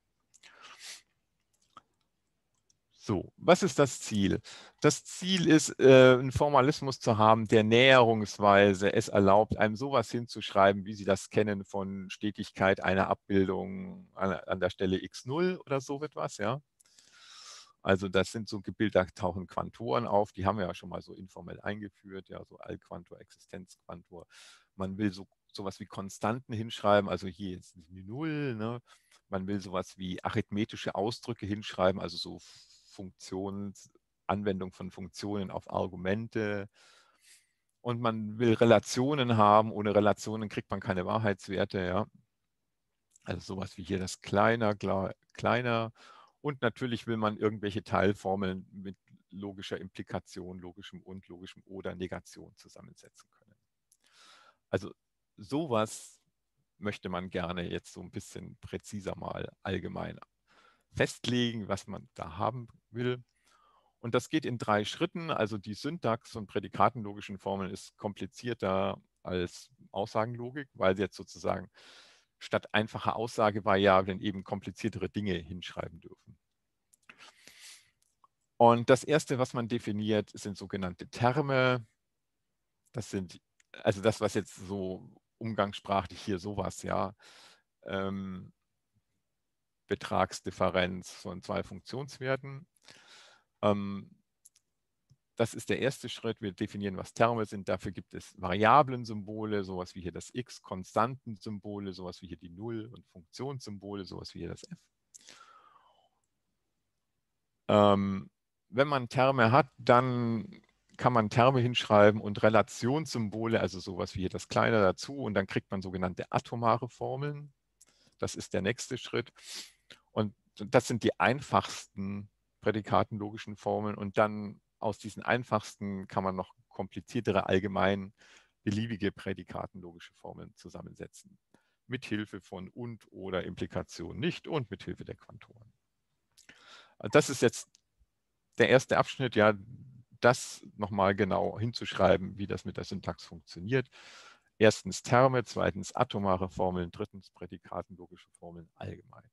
So, was ist das Ziel? Das Ziel ist, äh, einen Formalismus zu haben, der näherungsweise es erlaubt, einem sowas hinzuschreiben, wie Sie das kennen von Stetigkeit einer Abbildung an, an der Stelle x null oder so etwas, ja. Also das sind so Gebilde, da tauchen Quantoren auf, die haben wir ja schon mal so informell eingeführt, ja, so Allquantor, Existenzquantor. Man will so sowas wie Konstanten hinschreiben, also hier ist die Null, ne? Man will sowas wie arithmetische Ausdrücke hinschreiben, also so Funktions, Anwendung von Funktionen auf Argumente. Und man will Relationen haben. Ohne Relationen kriegt man keine Wahrheitswerte, ja. Also sowas wie hier das kleiner, kleiner. Und natürlich will man irgendwelche Teilformeln mit logischer Implikation, logischem und, logischem oder Negation zusammensetzen können. Also sowas möchte man gerne jetzt so ein bisschen präziser mal allgemein festlegen, was man da haben will. Und das geht in drei Schritten. Also die Syntax von prädikatenlogischen Formeln ist komplizierter als Aussagenlogik, weil sie jetzt sozusagen statt einfacher Aussagevariablen eben kompliziertere Dinge hinschreiben dürfen. Und das Erste, was man definiert, sind sogenannte Terme. Das sind, also das, was jetzt so umgangssprachlich hier sowas, ja, ähm, Betragsdifferenz von zwei Funktionswerten. Ähm, das ist der erste Schritt. Wir definieren, was Terme sind. Dafür gibt es Variablensymbole, sowas wie hier das X, Konstantensymbole, sowas wie hier die Null, und Funktionssymbole, sowas wie hier das F. Ähm, wenn man Terme hat, dann kann man Terme hinschreiben und Relationssymbole, also sowas wie hier das Kleine dazu, und dann kriegt man sogenannte atomare Formeln. Das ist der nächste Schritt. Und das sind die einfachsten prädikatenlogischen Formeln. Und dann aus diesen einfachsten kann man noch kompliziertere, allgemein beliebige prädikatenlogische Formeln zusammensetzen. Mit Hilfe von und oder Implikation nicht und mit Hilfe der Quantoren. Das ist jetzt der erste Abschnitt, ja, das nochmal genau hinzuschreiben, wie das mit der Syntax funktioniert. Erstens Terme, zweitens atomare Formeln, drittens prädikatenlogische Formeln allgemein.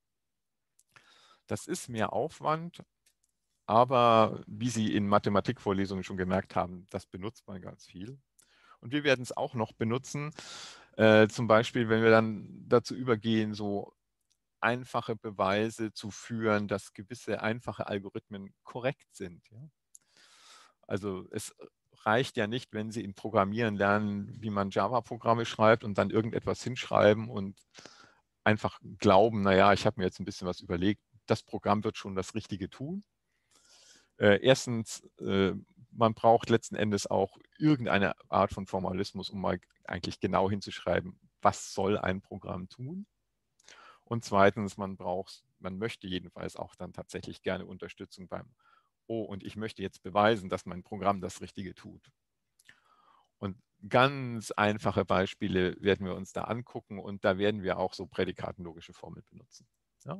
Das ist mehr Aufwand, aber wie Sie in Mathematikvorlesungen schon gemerkt haben, das benutzt man ganz viel. Und wir werden es auch noch benutzen, äh, zum Beispiel, wenn wir dann dazu übergehen, so einfache Beweise zu führen, dass gewisse einfache Algorithmen korrekt sind. Ja? Also es reicht ja nicht, wenn Sie in Programmieren lernen, wie man Java-Programme schreibt und dann irgendetwas hinschreiben und einfach glauben, naja, ich habe mir jetzt ein bisschen was überlegt, das Programm wird schon das Richtige tun. Äh, erstens, äh, man braucht letzten Endes auch irgendeine Art von Formalismus, um mal eigentlich genau hinzuschreiben, was soll ein Programm tun. Und zweitens, man braucht, man möchte jedenfalls auch dann tatsächlich gerne Unterstützung beim, oh, und ich möchte jetzt beweisen, dass mein Programm das Richtige tut. Und ganz einfache Beispiele werden wir uns da angucken und da werden wir auch so prädikatenlogische Formeln benutzen. Ja.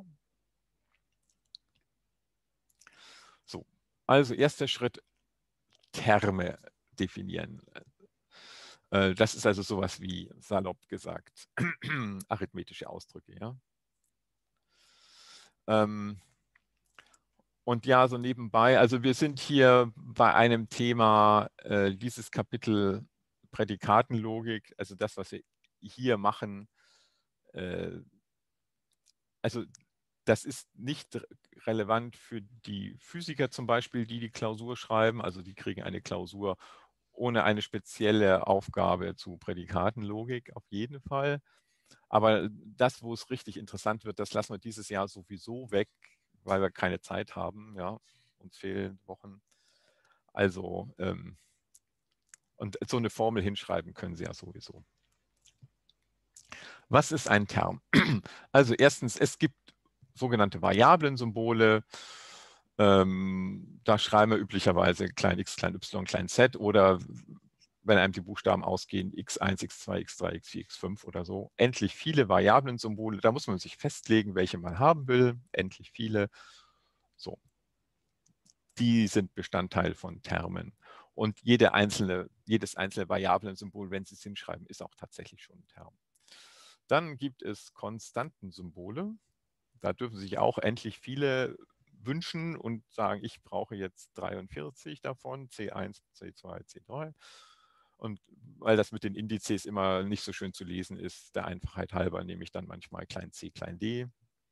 So, also erster Schritt, Terme definieren. Das ist also sowas wie, salopp gesagt, arithmetische Ausdrücke. Ja? Ähm, und ja, so nebenbei, also wir sind hier bei einem Thema, äh, dieses Kapitel Prädikatenlogik, also das, was wir hier machen, äh, also das ist nicht relevant für die Physiker zum Beispiel, die die Klausur schreiben, also die kriegen eine Klausur ohne eine spezielle Aufgabe zu Prädikatenlogik auf jeden Fall. Aber das, wo es richtig interessant wird, das lassen wir dieses Jahr sowieso weg, weil wir keine Zeit haben. Ja, uns fehlen Wochen. Also, ähm, und so eine Formel hinschreiben können Sie ja sowieso. Was ist ein Term? Also erstens, es gibt sogenannte Variablensymbole. Ähm, da schreiben wir üblicherweise klein x, klein y, klein z oder wenn einem die Buchstaben ausgehen, x eins, x zwei, x drei, x vier, x fünf oder so. Endlich viele Variablensymbole. Da muss man sich festlegen, welche man haben will. Endlich viele. So. Die sind Bestandteil von Termen. Und jede einzelne, jedes einzelne Variablensymbol, wenn Sie es hinschreiben, ist auch tatsächlich schon ein Term. Dann gibt es Konstantensymbole. Da dürfen sich auch endlich viele wünschen und sagen, ich brauche jetzt dreiundvierzig davon, C eins, C zwei, C drei. Und weil das mit den Indizes immer nicht so schön zu lesen ist, der Einfachheit halber nehme ich dann manchmal klein c, klein d.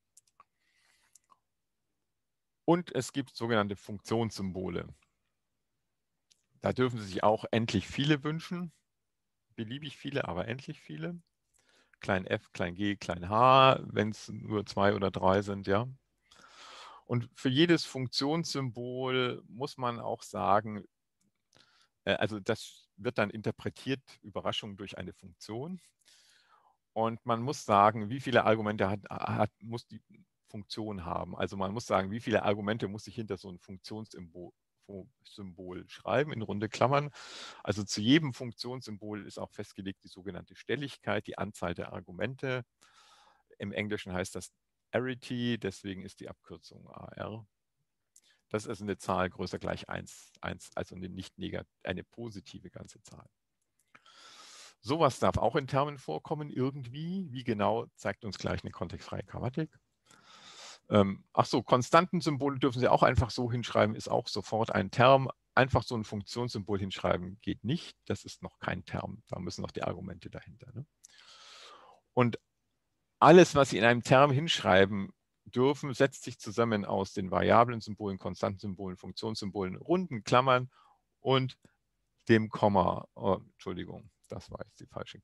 Und es gibt sogenannte Funktionssymbole. Da dürfen Sie sich auch endlich viele wünschen, beliebig viele, aber endlich viele. Klein f, klein g, klein h, wenn es nur zwei oder drei sind, ja. Und für jedes Funktionssymbol muss man auch sagen, äh, also das wird dann interpretiert, Überraschung, durch eine Funktion. Und man muss sagen, wie viele Argumente hat, hat, muss die Funktion haben. Also man muss sagen, wie viele Argumente muss ich hinter so ein Funktionssymbol Symbol schreiben, in runde Klammern. Also zu jedem Funktionssymbol ist auch festgelegt die sogenannte Stelligkeit, die Anzahl der Argumente. Im Englischen heißt das Arity, deswegen ist die Abkürzung A R. Das ist also eine Zahl größer gleich eins, eins, also eine nicht negative, eine positive ganze Zahl. Sowas darf auch in Termen vorkommen irgendwie. Wie genau, zeigt uns gleich eine kontextfreie Grammatik. Ähm, ach so, Konstantensymbole dürfen Sie auch einfach so hinschreiben, ist auch sofort ein Term. Einfach so ein Funktionssymbol hinschreiben geht nicht. Das ist noch kein Term. Da müssen noch die Argumente dahinter. Ne? Und alles, was Sie in einem Term hinschreiben dürfen, setzt sich zusammen aus den Variablensymbolen, Konstantensymbolen, Funktionssymbolen, runden Klammern und dem Komma. Oh, Entschuldigung, das war jetzt die falsche.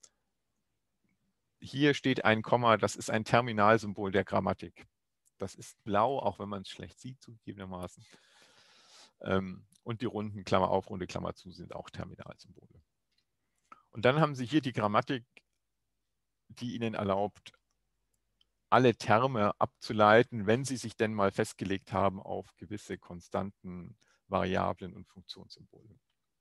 Hier steht ein Komma, das ist ein Terminalsymbol der Grammatik. Das ist blau, auch wenn man es schlecht sieht, zugegebenermaßen. Ähm, Und die runden Klammer auf, runde Klammer zu sind auch Terminalsymbole. Und dann haben Sie hier die Grammatik, die Ihnen erlaubt, alle Terme abzuleiten, wenn Sie sich denn mal festgelegt haben auf gewisse Konstanten, Variablen und Funktionssymbole.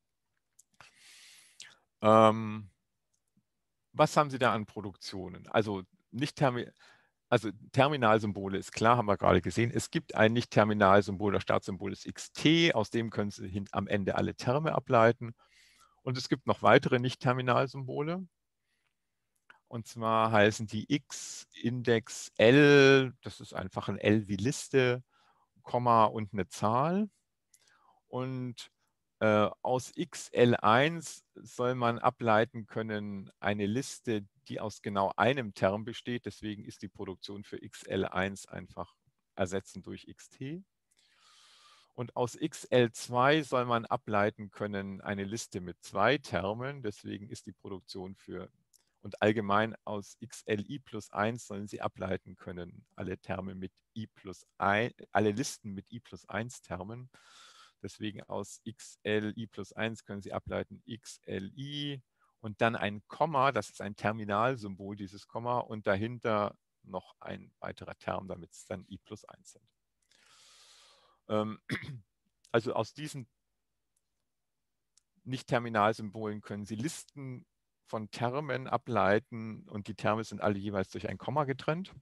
Ähm, was haben Sie da an Produktionen? Also, nicht Termi also Terminalsymbole ist klar, haben wir gerade gesehen. Es gibt ein Nicht-Terminalsymbol, das Startsymbol ist X T, aus dem können Sie hin, am Ende alle Terme ableiten. Und es gibt noch weitere Nicht-Terminalsymbole. Und zwar heißen die X, Index, L, das ist einfach ein L wie Liste, Komma und eine Zahl. Und äh, aus X L eins soll man ableiten können eine Liste, die aus genau einem Term besteht. Deswegen ist die Produktion für X L eins einfach ersetzen durch X T. Und aus X L zwei soll man ableiten können eine Liste mit zwei Termen. Deswegen ist die Produktion für, und allgemein aus X L I plus eins sollen Sie ableiten können alle Terme mit I plus eins, alle Listen mit I plus eins Termen. Deswegen aus X L I plus eins können Sie ableiten X L I und dann ein Komma, das ist ein Terminalsymbol, dieses Komma, und dahinter noch ein weiterer Term, damit es dann I plus eins sind. Ähm, also aus diesen Nicht-Terminalsymbolen können Sie Listen von Termen ableiten und die Terme sind alle jeweils durch ein Komma getrennt.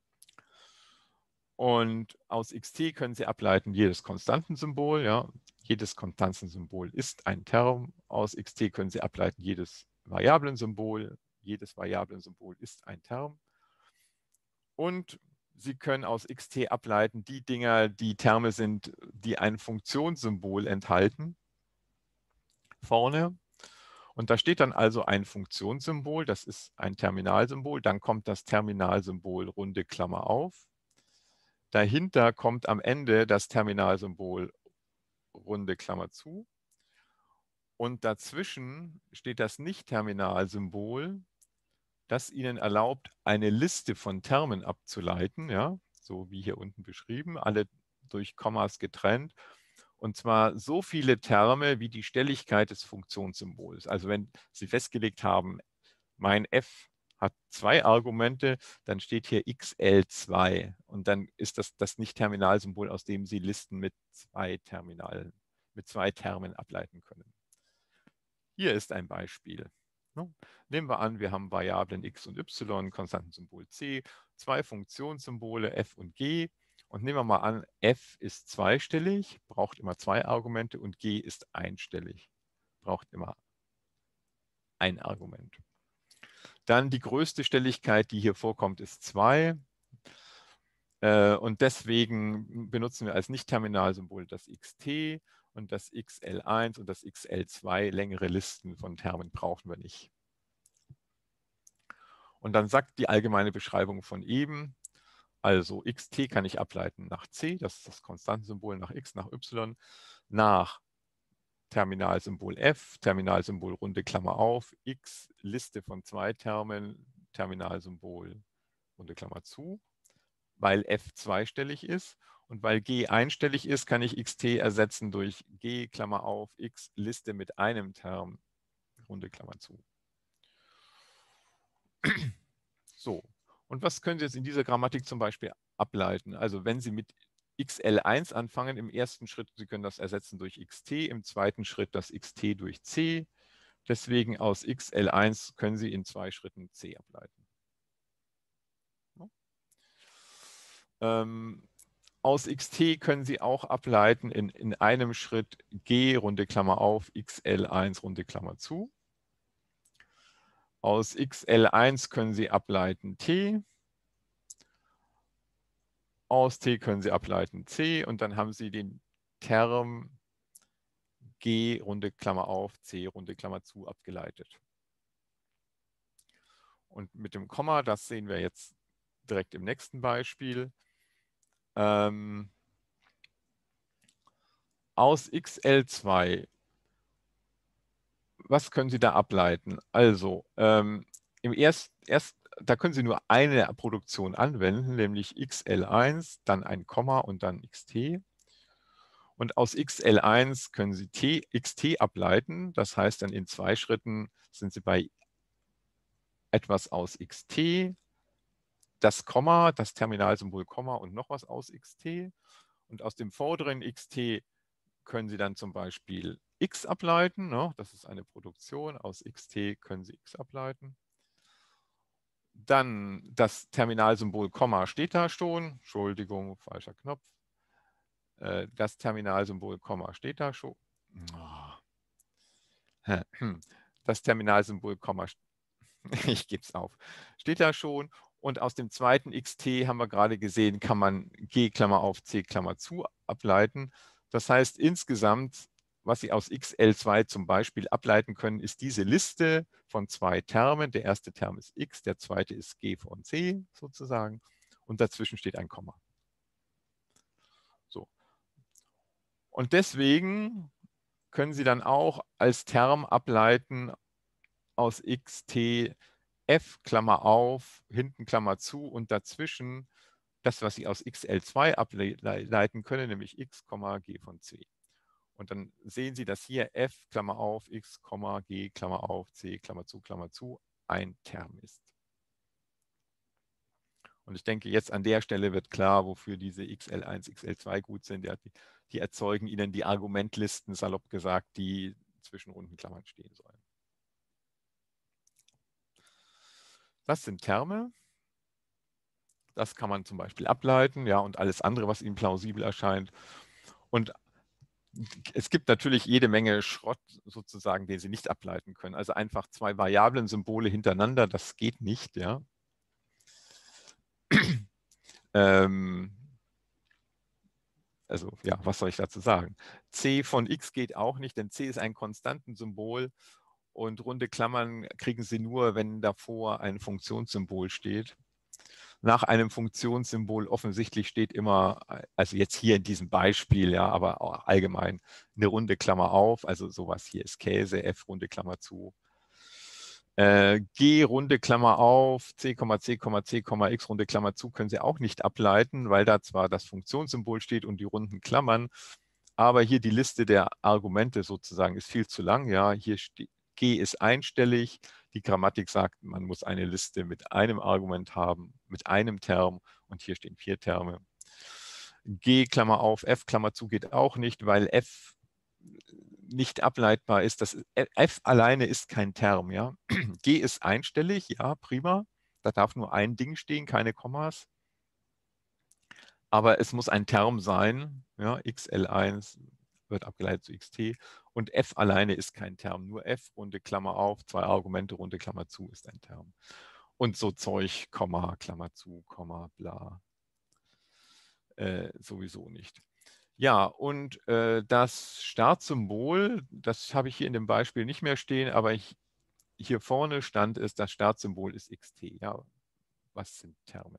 Und aus X T können Sie ableiten jedes Konstantensymbol. Ja. Jedes Konstantensymbol ist ein Term. Aus X T können Sie ableiten jedes Variablensymbol. Jedes Variablensymbol ist ein Term. Und Sie können aus X T ableiten die Dinger, die Terme sind, die ein Funktionssymbol enthalten. Vorne. Und da steht dann also ein Funktionssymbol, das ist ein Terminalsymbol. Dann kommt das Terminalsymbol runde Klammer auf. Dahinter kommt am Ende das Terminalsymbol runde Klammer zu. Und dazwischen steht das Nicht-Terminalsymbol, das Ihnen erlaubt, eine Liste von Termen abzuleiten, ja, so wie hier unten beschrieben, alle durch Kommas getrennt. Und zwar so viele Terme wie die Stelligkeit des Funktionssymbols. Also wenn Sie festgelegt haben, mein f hat zwei Argumente, dann steht hier X L zwei und dann ist das das Nicht-Terminalsymbol, aus dem Sie Listen mit zwei Terminalen, mit zwei Termen ableiten können. Hier ist ein Beispiel. Nehmen wir an, wir haben Variablen x und y, Konstantensymbol c, zwei Funktionssymbole f und g. Und nehmen wir mal an, f ist zweistellig, braucht immer zwei Argumente und g ist einstellig, braucht immer ein Argument. Dann die größte Stelligkeit, die hier vorkommt, ist zwei. Und deswegen benutzen wir als Nicht-Terminalsymbol das X T und das X L eins und das X L zwei. Längere Listen von Termen brauchen wir nicht. Und dann sagt die allgemeine Beschreibung von eben, also X T kann ich ableiten nach C, das ist das Konstantensymbol, nach X, nach Y, nach Terminalsymbol F, Terminalsymbol runde Klammer auf, X, Liste von zwei Termen, Terminalsymbol runde Klammer zu, weil F zweistellig ist. Und weil G einstellig ist, kann ich X T ersetzen durch G, Klammer auf, X, Liste mit einem Term, runde Klammer zu. So, und was können Sie jetzt in dieser Grammatik zum Beispiel ableiten? Also wenn Sie mit X L eins anfangen im ersten Schritt, Sie können das ersetzen durch X T, im zweiten Schritt das X T durch C. Deswegen aus X L eins können Sie in zwei Schritten C ableiten. Ja. Ähm, aus X T können Sie auch ableiten in, in einem Schritt G, runde Klammer auf, X L eins, runde Klammer zu. Aus X L eins können Sie ableiten T. Aus T können Sie ableiten C und dann haben Sie den Term G, runde Klammer auf, C, runde Klammer zu abgeleitet. Und mit dem Komma, das sehen wir jetzt direkt im nächsten Beispiel. Ähm, aus X L zwei, was können Sie da ableiten? Also, ähm, im ersten, erst, da können Sie nur eine Produktion anwenden, nämlich X L eins, dann ein Komma und dann X T. Und aus X L eins können Sie T, xt ableiten. Das heißt, dann in zwei Schritten sind Sie bei etwas aus xt, das Komma, das Terminalsymbol Komma und noch was aus xt. Und aus dem vorderen xt können Sie dann zum Beispiel x ableiten. Ne? Das ist eine Produktion. Aus xt können Sie x ableiten. Dann das Terminalsymbol Komma steht da schon. Entschuldigung, falscher Knopf. Das Terminalsymbol Komma steht da schon. Das Terminalsymbol Komma, ich gebe es auf, steht da schon. Und aus dem zweiten xt haben wir gerade gesehen, kann man G Klammer auf C Klammer zu ableiten. Das heißt, insgesamt, was Sie aus X L zwei zum Beispiel ableiten können, ist diese Liste von zwei Termen. Der erste Term ist X, der zweite ist G von C sozusagen. Und dazwischen steht ein Komma. So. Und deswegen können Sie dann auch als Term ableiten aus xt f Klammer auf, hinten Klammer zu und dazwischen das, was Sie aus X L zwei ableiten können, nämlich x, g von c. Und dann sehen Sie, dass hier f Klammer auf, x, g, Klammer auf, c, Klammer zu, Klammer zu ein Term ist. Und ich denke, jetzt an der Stelle wird klar, wofür diese X L eins, X L zwei gut sind. Die, die erzeugen Ihnen die Argumentlisten, salopp gesagt, die zwischen runden Klammern stehen sollen. Das sind Terme. Das kann man zum Beispiel ableiten, ja, und alles andere, was Ihnen plausibel erscheint. Und es gibt natürlich jede Menge Schrott sozusagen, den Sie nicht ableiten können. Also einfach zwei Variablen-Symbole hintereinander, das geht nicht, ja. ähm, also ja, was soll ich dazu sagen? C von x geht auch nicht, denn C ist ein Konstantensymbol und runde Klammern kriegen Sie nur, wenn davor ein Funktionssymbol steht. Nach einem Funktionssymbol offensichtlich steht immer, also jetzt hier in diesem Beispiel, ja, aber auch allgemein eine runde Klammer auf, also sowas hier ist Käse, F runde Klammer zu. Äh, G runde Klammer auf, C, C, C, X runde Klammer zu können Sie auch nicht ableiten, weil da zwar das Funktionssymbol steht und die runden Klammern, aber hier die Liste der Argumente sozusagen ist viel zu lang. Ja, hier steht, G ist einstellig. Die Grammatik sagt, man muss eine Liste mit einem Argument haben, mit einem Term und hier stehen vier Terme. G Klammer auf, F Klammer zu geht auch nicht, weil F nicht ableitbar ist. Das F alleine ist kein Term. Ja? G ist einstellig, ja, prima. Da darf nur ein Ding stehen, keine Kommas. Aber es muss ein Term sein. Ja? X L eins wird abgeleitet zu xt. Und F alleine ist kein Term. Nur F, runde Klammer auf, zwei Argumente, runde Klammer zu ist ein Term. Und so Zeug, Komma, Klammer zu, Komma, bla. Äh, sowieso nicht. Ja, und äh, das Startsymbol, das habe ich hier in dem Beispiel nicht mehr stehen, aber ich, hier vorne stand es, das Startsymbol ist xt. Ja, was sind Terme?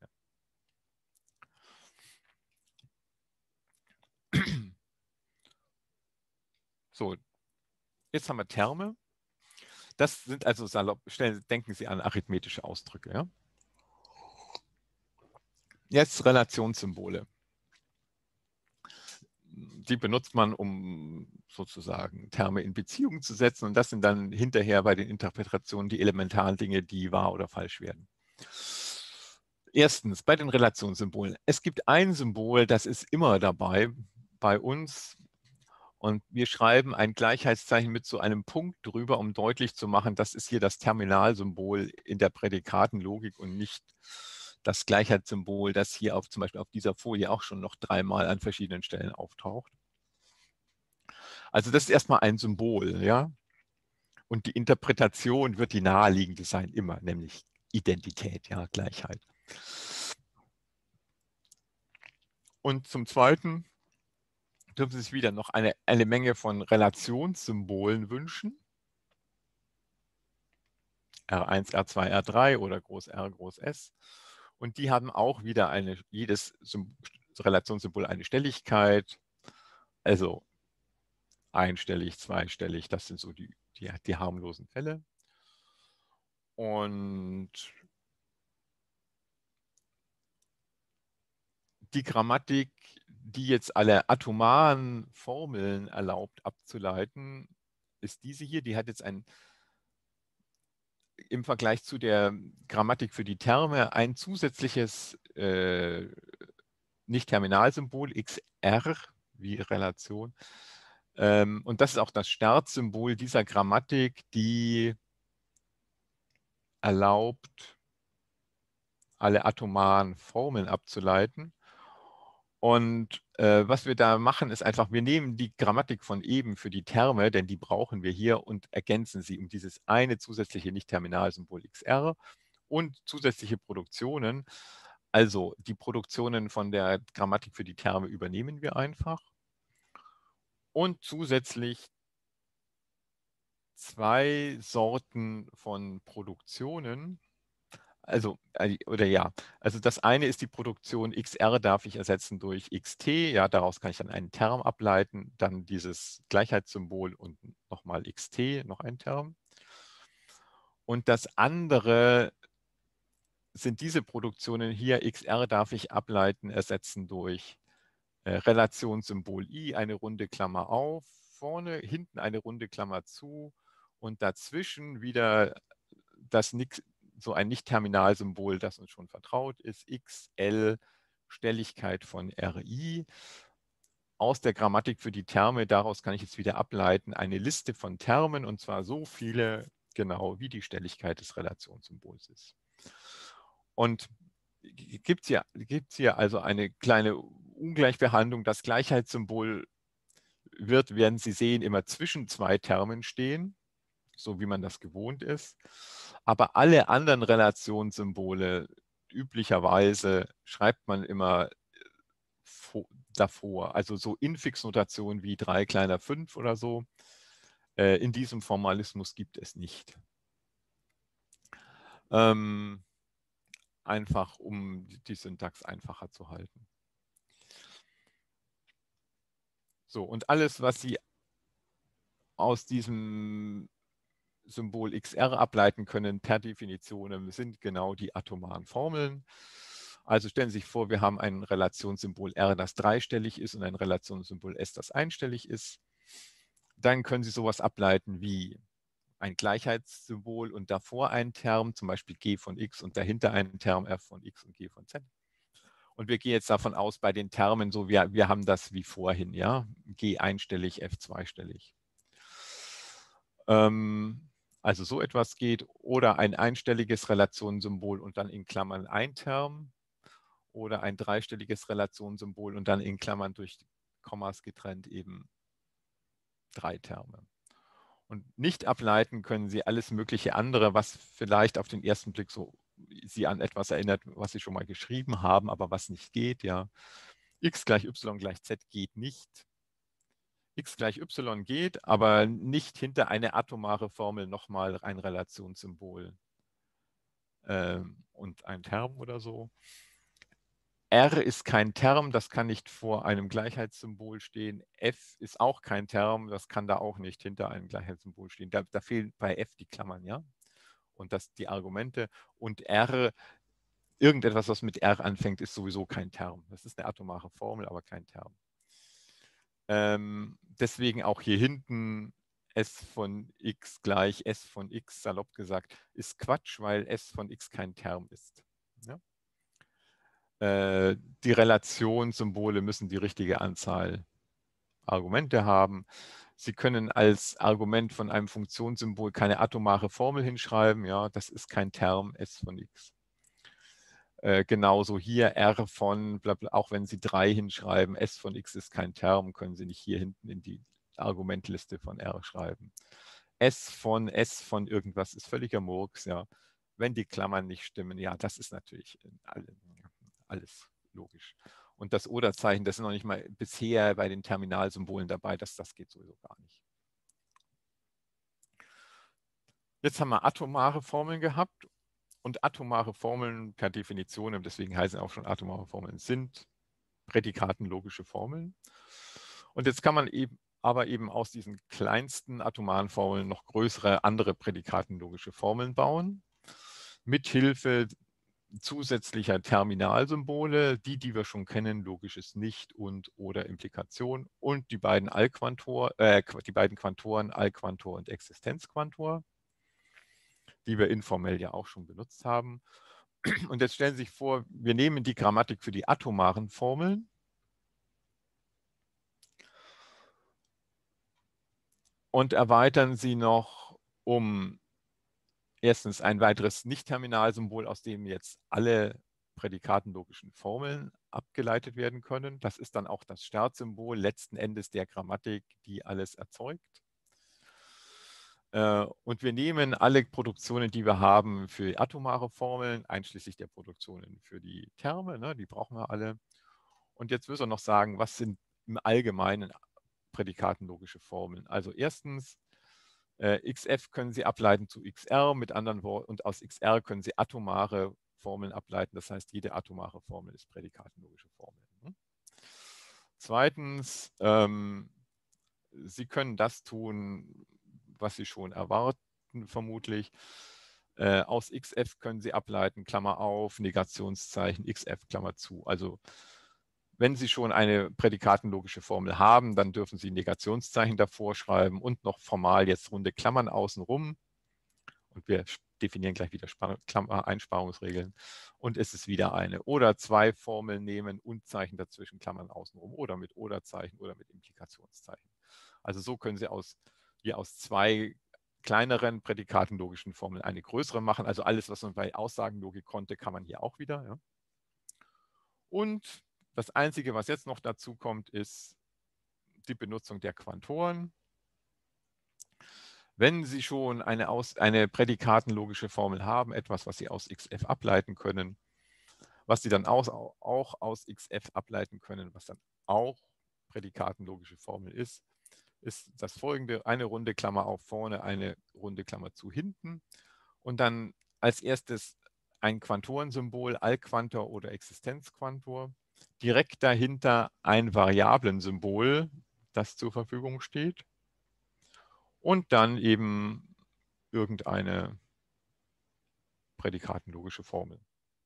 So, jetzt haben wir Terme. Das sind also salopp, stellen, denken Sie an arithmetische Ausdrücke. Ja? Jetzt Relationssymbole. Die benutzt man, um sozusagen Terme in Beziehung zu setzen. Und das sind dann hinterher bei den Interpretationen die elementaren Dinge, die wahr oder falsch werden. Erstens, bei den Relationssymbolen. Es gibt ein Symbol, das ist immer dabei bei uns. Und wir schreiben ein Gleichheitszeichen mit so einem Punkt drüber, um deutlich zu machen, das ist hier das Terminalsymbol in der Prädikatenlogik und nicht das Gleichheitssymbol, das hier auf, zum Beispiel auf dieser Folie auch schon noch dreimal an verschiedenen Stellen auftaucht. Also das ist erstmal ein Symbol, ja. Und die Interpretation wird die naheliegende sein, immer, nämlich Identität, ja, Gleichheit. Und zum Zweiten dürfen Sie sich wieder noch eine, eine Menge von Relationssymbolen wünschen. R eins, R zwei, R drei oder Groß R, Groß S. Und die haben auch wieder eine, jedes Relationssymbol eine Stelligkeit. Also einstellig, zweistellig, das sind so die, die, die harmlosen Fälle. Und die Grammatik, die jetzt alle atomaren Formeln erlaubt abzuleiten, ist diese hier. Die hat jetzt ein, im Vergleich zu der Grammatik für die Terme ein zusätzliches äh, Nicht-Terminalsymbol X R wie Relation. Ähm, und das ist auch das Startsymbol dieser Grammatik, die erlaubt, alle atomaren Formeln abzuleiten. Und äh, was wir da machen, ist einfach, wir nehmen die Grammatik von eben für die Terme, denn die brauchen wir hier, und ergänzen sie um dieses eine zusätzliche Nicht-Terminalsymbol X R und zusätzliche Produktionen. Also die Produktionen von der Grammatik für die Terme übernehmen wir einfach. Und zusätzlich zwei Sorten von Produktionen. Also, oder ja, also das eine ist die Produktion X R darf ich ersetzen durch X T. Ja, daraus kann ich dann einen Term ableiten, dann dieses Gleichheitssymbol und nochmal X T, noch ein Term. Und das andere sind diese Produktionen hier. X R darf ich ableiten, ersetzen durch äh, Relationssymbol I, eine runde Klammer auf, vorne, hinten eine runde Klammer zu und dazwischen wieder das nix, so ein Nicht-Terminalsymbol, das uns schon vertraut ist, X L, Stelligkeit von R I. Aus der Grammatik für die Terme, daraus kann ich jetzt wieder ableiten, eine Liste von Termen, und zwar so viele, genau wie die Stelligkeit des Relationssymbols ist. Und gibt es hier, gibt's hier also eine kleine Ungleichbehandlung. Das Gleichheitssymbol wird, werden Sie sehen, immer zwischen zwei Termen stehen, so wie man das gewohnt ist. Aber alle anderen Relationssymbole, üblicherweise schreibt man immer davor. Also so Infix-Notation wie drei kleiner fünf oder so. In diesem Formalismus gibt es nicht. Ähm, einfach um die Syntax einfacher zu halten. So, und alles, was Sie aus diesem Symbol X R ableiten können, per Definition, sind genau die atomaren Formeln. Also stellen Sie sich vor, wir haben ein Relationssymbol R, das dreistellig ist, und ein Relationssymbol S, das einstellig ist. Dann können Sie sowas ableiten wie ein Gleichheitssymbol und davor ein Term, zum Beispiel G von X, und dahinter ein Term F von X und G von Z. Und wir gehen jetzt davon aus, bei den Termen, so wir, wir haben das wie vorhin, ja, G einstellig, F zweistellig. Ähm, also so etwas geht, oder ein einstelliges Relationssymbol und dann in Klammern ein Term, oder ein dreistelliges Relationssymbol und dann in Klammern durch Kommas getrennt eben drei Terme. Und nicht ableiten können Sie alles mögliche andere, was vielleicht auf den ersten Blick so Sie an etwas erinnert, was Sie schon mal geschrieben haben, aber was nicht geht. Ja, x gleich y gleich z geht nicht. X gleich y geht, aber nicht hinter eine atomare Formel nochmal ein Relationssymbol äh, und ein Term oder so. R ist kein Term, das kann nicht vor einem Gleichheitssymbol stehen. F ist auch kein Term, das kann da auch nicht hinter einem Gleichheitssymbol stehen. Da, da fehlen bei F die Klammern, ja, und das die Argumente. Und R, irgendetwas, was mit R anfängt, ist sowieso kein Term. Das ist eine atomare Formel, aber kein Term. Ähm, deswegen auch hier hinten S von X gleich S von X, salopp gesagt, ist Quatsch, weil S von X kein Term ist. Ja? Äh, die Relationssymbole müssen die richtige Anzahl Argumente haben. Sie können als Argument von einem Funktionssymbol keine atomare Formel hinschreiben. Ja, das ist kein Term, S von X. Äh, genauso hier R von, blablabla, auch wenn Sie drei hinschreiben, S von X ist kein Term, können Sie nicht hier hinten in die Argumentliste von R schreiben. S von S von irgendwas ist völliger Murks, ja. Wenn die Klammern nicht stimmen, ja, das ist natürlich alles logisch. Und das Oder-Zeichen, das ist noch nicht mal bisher bei den Terminalsymbolen dabei, das, das geht sowieso gar nicht. Jetzt haben wir atomare Formeln gehabt, und atomare Formeln per Definition, deswegen heißen auch schon atomare Formeln, sind prädikatenlogische Formeln. Und jetzt kann man eben aber eben aus diesen kleinsten atomaren Formeln noch größere andere prädikatenlogische Formeln bauen, mithilfe zusätzlicher Terminalsymbole, die, die wir schon kennen, logisches Nicht und oder Implikation und die beiden Allquantor, äh, die beiden Quantoren, Allquantor und Existenzquantor, die wir informell ja auch schon benutzt haben. Und jetzt stellen Sie sich vor, wir nehmen die Grammatik für die atomaren Formeln und erweitern sie noch um erstens ein weiteres Nicht-Terminalsymbol, aus dem jetzt alle prädikatenlogischen Formeln abgeleitet werden können. Das ist dann auch das Startsymbol letzten Endes der Grammatik, die alles erzeugt. Und wir nehmen alle Produktionen, die wir haben für atomare Formeln, einschließlich der Produktionen für die Terme, ne, die brauchen wir alle. Und jetzt müssen wir noch sagen, was sind im Allgemeinen prädikatenlogische Formeln. Also erstens, äh, X F können Sie ableiten zu X R, mit anderen Worten, und aus X R können Sie atomare Formeln ableiten. Das heißt, jede atomare Formel ist prädikatenlogische Formel. Hm? Zweitens, ähm, Sie können das tun, was Sie schon erwarten, vermutlich. Äh, aus X F können Sie ableiten, Klammer auf, Negationszeichen, X F, Klammer zu. Also wenn Sie schon eine prädikatenlogische Formel haben, dann dürfen Sie Negationszeichen davor schreiben und noch formal jetzt runde Klammern außenrum. Und wir definieren gleich wieder Klammer, Einsparungsregeln. Und es ist wieder eine. Oder zwei Formeln nehmen und Zeichen dazwischen, Klammern außenrum. Oder mit Oder-Zeichen oder mit Implikationszeichen. Also so können Sie aus, hier aus zwei kleineren prädikatenlogischen Formeln eine größere machen. Also alles, was man bei Aussagenlogik konnte, kann man hier auch wieder. Ja. Und das Einzige, was jetzt noch dazu kommt, ist die Benutzung der Quantoren. Wenn Sie schon eine, aus, eine prädikatenlogische Formel haben, etwas, was Sie aus X F ableiten können, was Sie dann aus, auch aus X F ableiten können, was dann auch prädikatenlogische Formel ist, ist das folgende: eine runde Klammer auf vorne, eine runde Klammer zu hinten und dann als erstes ein Quantorensymbol, Allquantor oder Existenzquantor. Direkt dahinter ein Variablensymbol, das zur Verfügung steht. Und dann eben irgendeine prädikatenlogische Formel.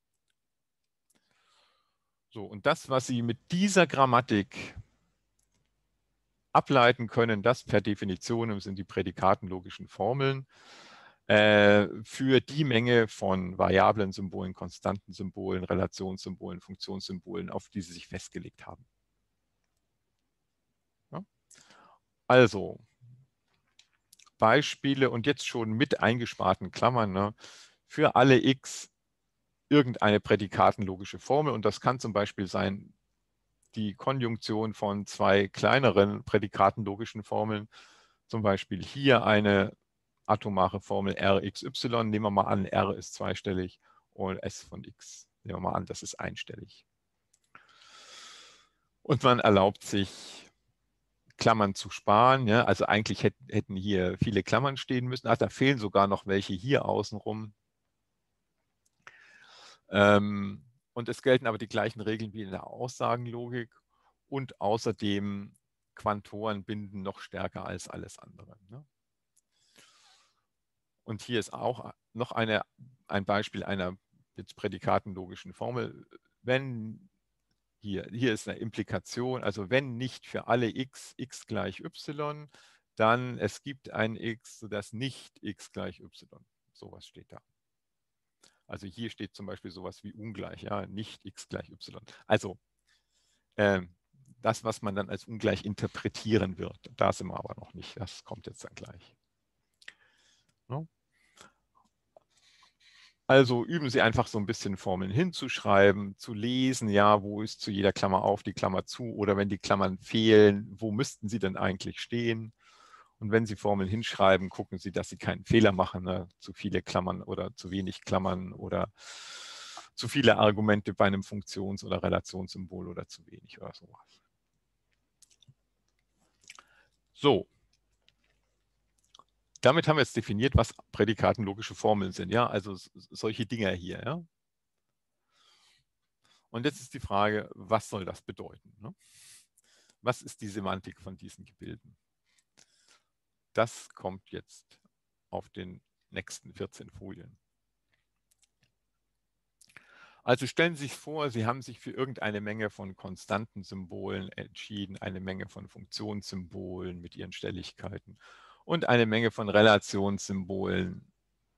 So, und das, was Sie mit dieser Grammatik ableiten können, das per Definition sind die prädikatenlogischen Formeln äh, für die Menge von Variablensymbolen, Konstantensymbolen, Relationssymbolen, Funktionssymbolen, auf die Sie sich festgelegt haben. Ja? Also, Beispiele und jetzt schon mit eingesparten Klammern, ne, für alle x irgendeine prädikatenlogische Formel. Und das kann zum Beispiel sein, die Konjunktion von zwei kleineren prädikatenlogischen Formeln. Zum Beispiel hier eine atomare Formel R x y. Nehmen wir mal an, R ist zweistellig und S von x. Nehmen wir mal an, das ist einstellig. Und man erlaubt sich, Klammern zu sparen. Ja? Also eigentlich hätten hier viele Klammern stehen müssen. Ach, da fehlen sogar noch welche hier außenrum. Ähm, und es gelten aber die gleichen Regeln wie in der Aussagenlogik. Und außerdem, Quantoren binden noch stärker als alles andere. Ne? Und hier ist auch noch eine, ein Beispiel einer jetzt prädikatenlogischen Formel. Wenn hier, hier ist eine Implikation, also wenn nicht für alle x, x gleich y, dann es gibt ein x, sodass nicht x gleich y. Sowas steht da. Also hier steht zum Beispiel sowas wie ungleich, ja, nicht x gleich y. Also äh, das, was man dann als ungleich interpretieren wird, da sind wir aber noch nicht. Das kommt jetzt dann gleich. No? Also üben Sie einfach so ein bisschen Formeln hinzuschreiben, zu lesen, ja, wo ist zu jeder Klammer auf die Klammer zu oder wenn die Klammern fehlen, wo müssten sie denn eigentlich stehen? Und wenn Sie Formeln hinschreiben, gucken Sie, dass Sie keinen Fehler machen, ne? Zu viele Klammern oder zu wenig Klammern oder zu viele Argumente bei einem Funktions- oder Relationssymbol oder zu wenig oder sowas. So. Damit haben wir jetzt definiert, was prädikatenlogische Formeln sind, ja, also solche Dinger hier, ja. Und jetzt ist die Frage, was soll das bedeuten? Ne? Was ist die Semantik von diesen Gebilden? Das kommt jetzt auf den nächsten vierzehn Folien. Also stellen Sie sich vor, Sie haben sich für irgendeine Menge von konstanten Symbolen entschieden, eine Menge von Funktionssymbolen mit ihren Stelligkeiten und eine Menge von Relationssymbolen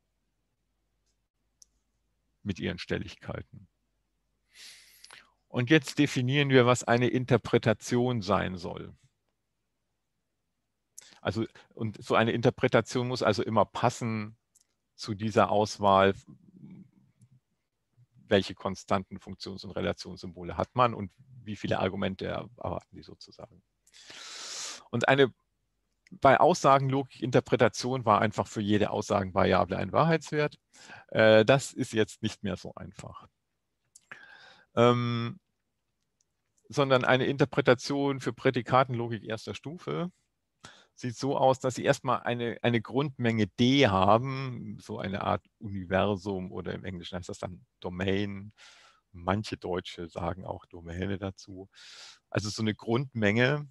mit ihren Stelligkeiten. Und jetzt definieren wir, was eine Interpretation sein soll. Also, und so eine Interpretation muss also immer passen zu dieser Auswahl, welche konstanten Funktions- und Relationssymbole hat man und wie viele Argumente erwarten die sozusagen. Und eine bei Aussagenlogik Interpretation war einfach für jede Aussagenvariable ein Wahrheitswert. Äh, das ist jetzt nicht mehr so einfach. Ähm, sondern eine Interpretation für Prädikatenlogik erster Stufe sieht so aus, dass Sie erstmal eine, eine Grundmenge D haben, so eine Art Universum oder im Englischen heißt das dann Domain. Manche Deutsche sagen auch Domäne dazu. Also so eine Grundmenge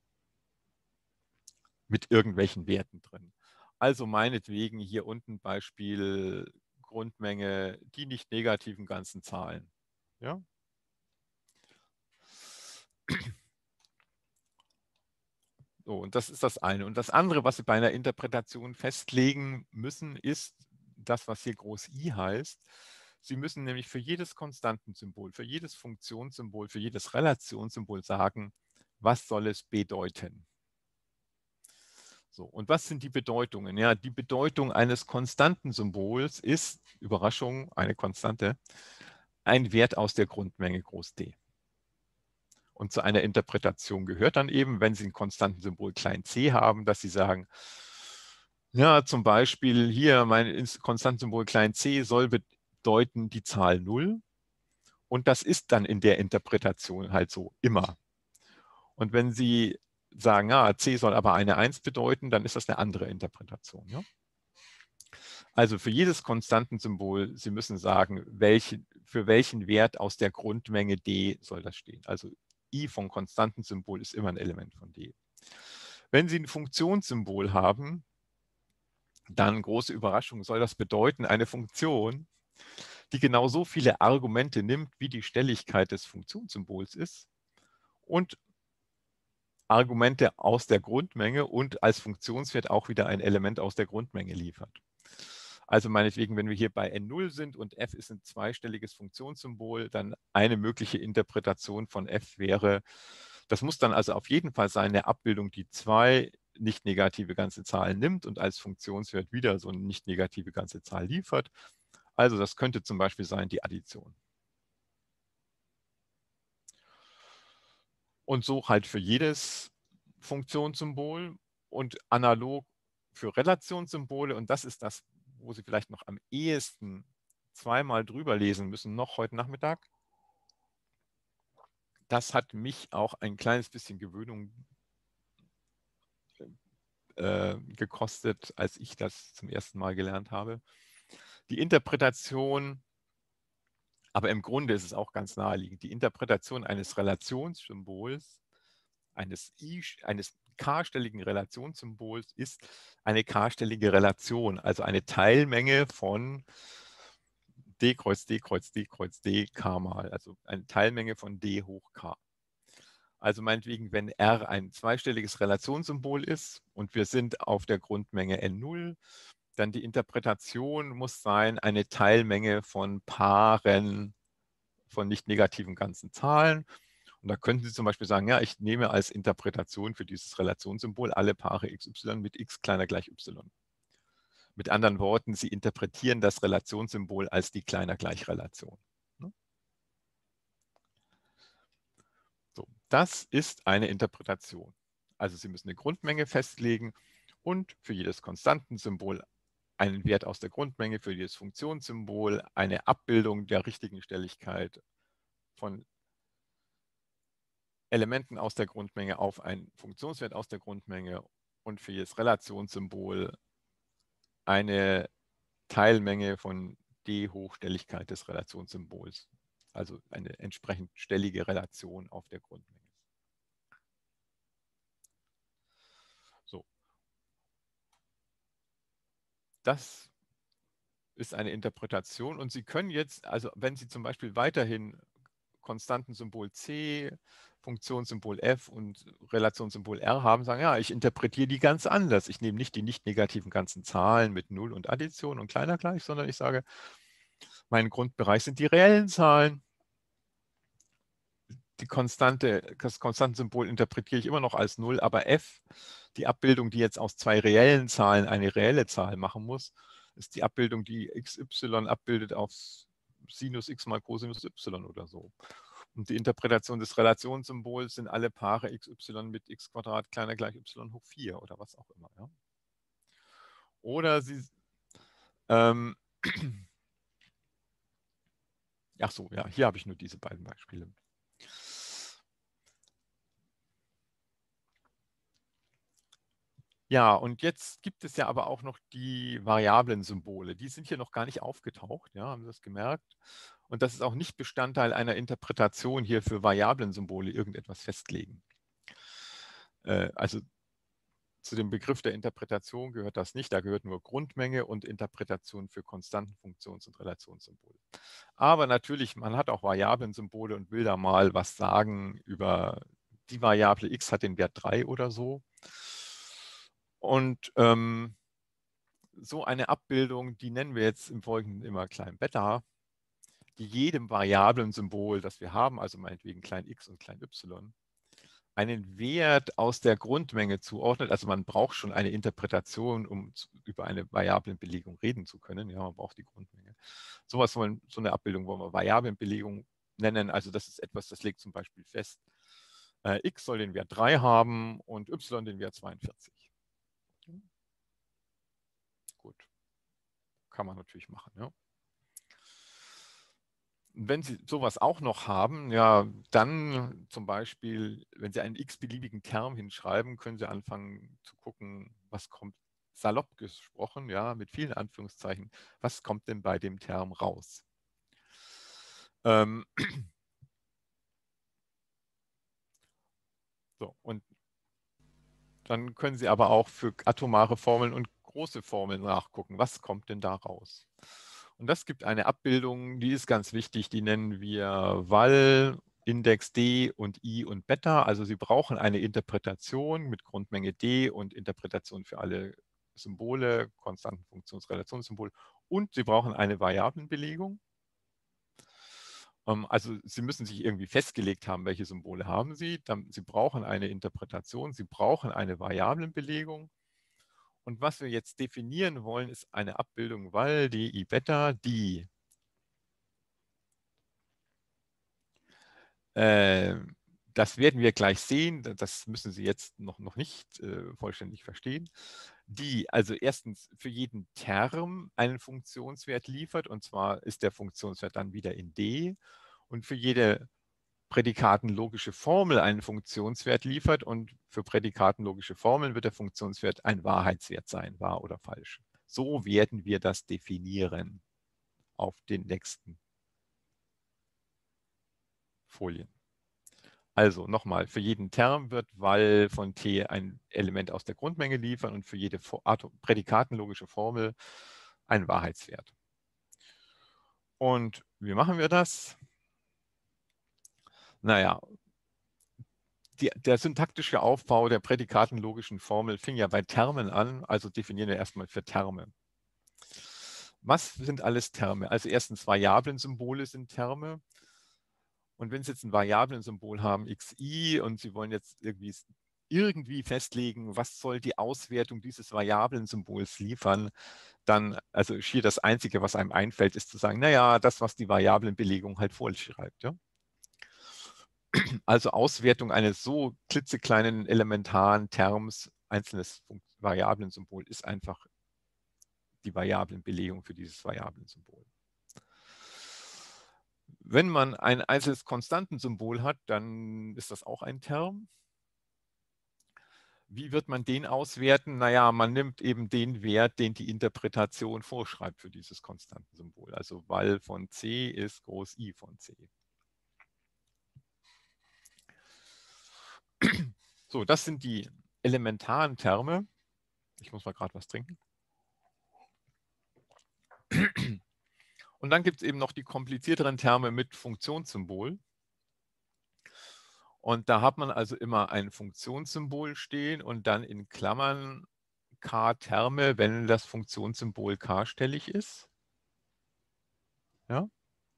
mit irgendwelchen Werten drin. Also meinetwegen hier unten Beispiel Grundmenge, die nicht negativen ganzen Zahlen. Ja? So, und das ist das eine. Und das andere, was Sie bei einer Interpretation festlegen müssen, ist das, was hier groß I heißt. Sie müssen nämlich für jedes Konstantensymbol, für jedes Funktionssymbol, für jedes Relationssymbol sagen, was soll es bedeuten. So, und was sind die Bedeutungen? Ja, die Bedeutung eines konstanten Symbols ist, Überraschung, eine Konstante, ein Wert aus der Grundmenge groß D. Und zu einer Interpretation gehört dann eben, wenn Sie ein konstanten Symbol klein c haben, dass Sie sagen, ja, zum Beispiel hier mein Konstantensymbol klein c soll bedeuten die Zahl null. Und das ist dann in der Interpretation halt so immer. Und wenn Sie sagen, ja, c soll aber eine eins bedeuten, dann ist das eine andere Interpretation. Ja? Also für jedes Konstantensymbol, Sie müssen sagen, welche, für welchen Wert aus der Grundmenge D soll das stehen. Also I vom Konstantensymbol ist immer ein Element von D. Wenn Sie ein Funktionssymbol haben, dann große Überraschung, soll das bedeuten, eine Funktion, die genau so viele Argumente nimmt, wie die Stelligkeit des Funktionssymbols ist und Argumente aus der Grundmenge und als Funktionswert auch wieder ein Element aus der Grundmenge liefert. Also meinetwegen, wenn wir hier bei N null sind und f ist ein zweistelliges Funktionssymbol, dann eine mögliche Interpretation von f wäre, das muss dann also auf jeden Fall sein, eine Abbildung, die zwei nicht negative ganze Zahlen nimmt und als Funktionswert wieder so eine nicht negative ganze Zahl liefert. Also das könnte zum Beispiel sein die Addition. Und so halt für jedes Funktionssymbol und analog für Relationssymbole. Und das ist das, wo Sie vielleicht noch am ehesten zweimal drüber lesen müssen, noch heute Nachmittag. Das hat mich auch ein kleines bisschen Gewöhnung äh, gekostet, als ich das zum ersten Mal gelernt habe. Die Interpretation, aber im Grunde ist es auch ganz naheliegend, die Interpretation eines Relationssymbols, eines, I, eines k-stelligen Relationssymbols ist eine k-stellige Relation, also eine Teilmenge von d kreuz d kreuz d kreuz d k mal, also eine Teilmenge von d hoch k. Also meinetwegen, wenn R ein zweistelliges Relationssymbol ist und wir sind auf der Grundmenge N null, dann die Interpretation muss sein, eine Teilmenge von Paaren von nicht negativen ganzen Zahlen. Und da könnten Sie zum Beispiel sagen, ja, ich nehme als Interpretation für dieses Relationssymbol alle Paare x y mit x kleiner gleich y. Mit anderen Worten, Sie interpretieren das Relationssymbol als die kleiner gleich Relation. So, das ist eine Interpretation. Also Sie müssen eine Grundmenge festlegen und für jedes Konstantensymbol einen Wert aus der Grundmenge, für jedes Funktionssymbol eine Abbildung der richtigen Stelligkeit von Elementen aus der Grundmenge auf einen Funktionswert aus der Grundmenge und für jedes Relationssymbol eine Teilmenge von d hoch Stelligkeit des Relationssymbols. Also eine entsprechend stellige Relation auf der Grundmenge. So. Das ist eine Interpretation und Sie können jetzt, also wenn Sie zum Beispiel weiterhin Konstantensymbol C, Funktionssymbol F und Relationssymbol R haben, sagen, ja, ich interpretiere die ganz anders. Ich nehme nicht die nicht negativen ganzen Zahlen mit Null und Addition und kleiner gleich, sondern ich sage, mein Grundbereich sind die reellen Zahlen. Die Konstante, das Konstantensymbol interpretiere ich immer noch als Null, aber F, die Abbildung, die jetzt aus zwei reellen Zahlen eine reelle Zahl machen muss, ist die Abbildung, die x y abbildet auf Sinus x mal Cosinus y oder so. Und die Interpretation des Relationssymbols sind alle Paare xy mit x Quadrat kleiner gleich y hoch vier oder was auch immer. Ja? Oder Sie, ähm, ach so, ja, hier habe ich nur diese beiden Beispiele. Ja, und jetzt gibt es ja aber auch noch die Variablen-Symbole. Die sind hier noch gar nicht aufgetaucht, ja, haben Sie das gemerkt? Und das ist auch nicht Bestandteil einer Interpretation hier für Variablen-Symbole irgendetwas festlegen. Äh, also zu dem Begriff der Interpretation gehört das nicht. Da gehört nur Grundmenge und Interpretation für Konstanten, Funktions- und Relationssymbole. Aber natürlich, man hat auch Variablen-Symbole und will da mal was sagen über die Variable x hat den Wert drei oder so. Und ähm, so eine Abbildung, die nennen wir jetzt im Folgenden immer klein beta, die jedem Variablen-Symbol, das wir haben, also meinetwegen klein x und klein y, einen Wert aus der Grundmenge zuordnet. Also man braucht schon eine Interpretation, um zu, über eine Variablenbelegung reden zu können. Ja, man braucht die Grundmenge. Sowas wollen, so eine Abbildung wollen wir Variablenbelegung nennen. Also das ist etwas, das legt zum Beispiel fest, äh, x soll den Wert drei haben und y den Wert zweiundvierzig. Gut, kann man natürlich machen. Ja. Wenn Sie sowas auch noch haben, ja, dann zum Beispiel, wenn Sie einen x-beliebigen Term hinschreiben, können Sie anfangen zu gucken, was kommt, salopp gesprochen, ja, mit vielen Anführungszeichen, was kommt denn bei dem Term raus? Ähm, so, und dann können Sie aber auch für atomare Formeln und große Formeln nachgucken, was kommt denn da raus? Und das gibt eine Abbildung, die ist ganz wichtig, die nennen wir Wall, Index D und I und Beta. Also Sie brauchen eine Interpretation mit Grundmenge D und Interpretation für alle Symbole, Konstantenfunktionsrelationssymbol und Sie brauchen eine Variablenbelegung. Also Sie müssen sich irgendwie festgelegt haben, welche Symbole haben Sie. Sie brauchen eine Interpretation, Sie brauchen eine Variablenbelegung. Und was wir jetzt definieren wollen, ist eine Abbildung Wall, D, I, Beta, die äh, das werden wir gleich sehen, das müssen Sie jetzt noch, noch nicht äh, vollständig verstehen, die also erstens für jeden Term einen Funktionswert liefert, und zwar ist der Funktionswert dann wieder in D, und für jede prädikatenlogische Formel einen Funktionswert liefert, und für prädikatenlogische Formeln wird der Funktionswert ein Wahrheitswert sein, wahr oder falsch. So werden wir das definieren auf den nächsten Folien. Also nochmal, für jeden Term wird Wall von T ein Element aus der Grundmenge liefern und für jede prädikatenlogische Formel ein Wahrheitswert. Und wie machen wir das? Naja, die, der syntaktische Aufbau der prädikatenlogischen Formel fing ja bei Termen an, also definieren wir erstmal für Terme. Was sind alles Terme? Also erstens Variablensymbole sind Terme. Und wenn Sie jetzt ein Variablensymbol haben, xi, und Sie wollen jetzt irgendwie, irgendwie festlegen, was soll die Auswertung dieses Variablensymbols liefern, dann, also hier das Einzige, was einem einfällt, ist zu sagen, naja, das, was die Variablenbelegung halt vorschreibt. Ja? Also Auswertung eines so klitzekleinen elementaren Terms, einzelnes Variablensymbol, ist einfach die Variablenbelegung für dieses Variablensymbol. Wenn man ein einzelnes Konstantensymbol hat, dann ist das auch ein Term. Wie wird man den auswerten? Naja, man nimmt eben den Wert, den die Interpretation vorschreibt für dieses Konstantensymbol. Also Wall von C ist groß I von C. So, das sind die elementaren Terme. Ich muss mal gerade was trinken. Und dann gibt es eben noch die komplizierteren Terme mit Funktionssymbol. Und da hat man also immer ein Funktionssymbol stehen und dann in Klammern K-Terme, wenn das Funktionssymbol k-stellig ist. Ja?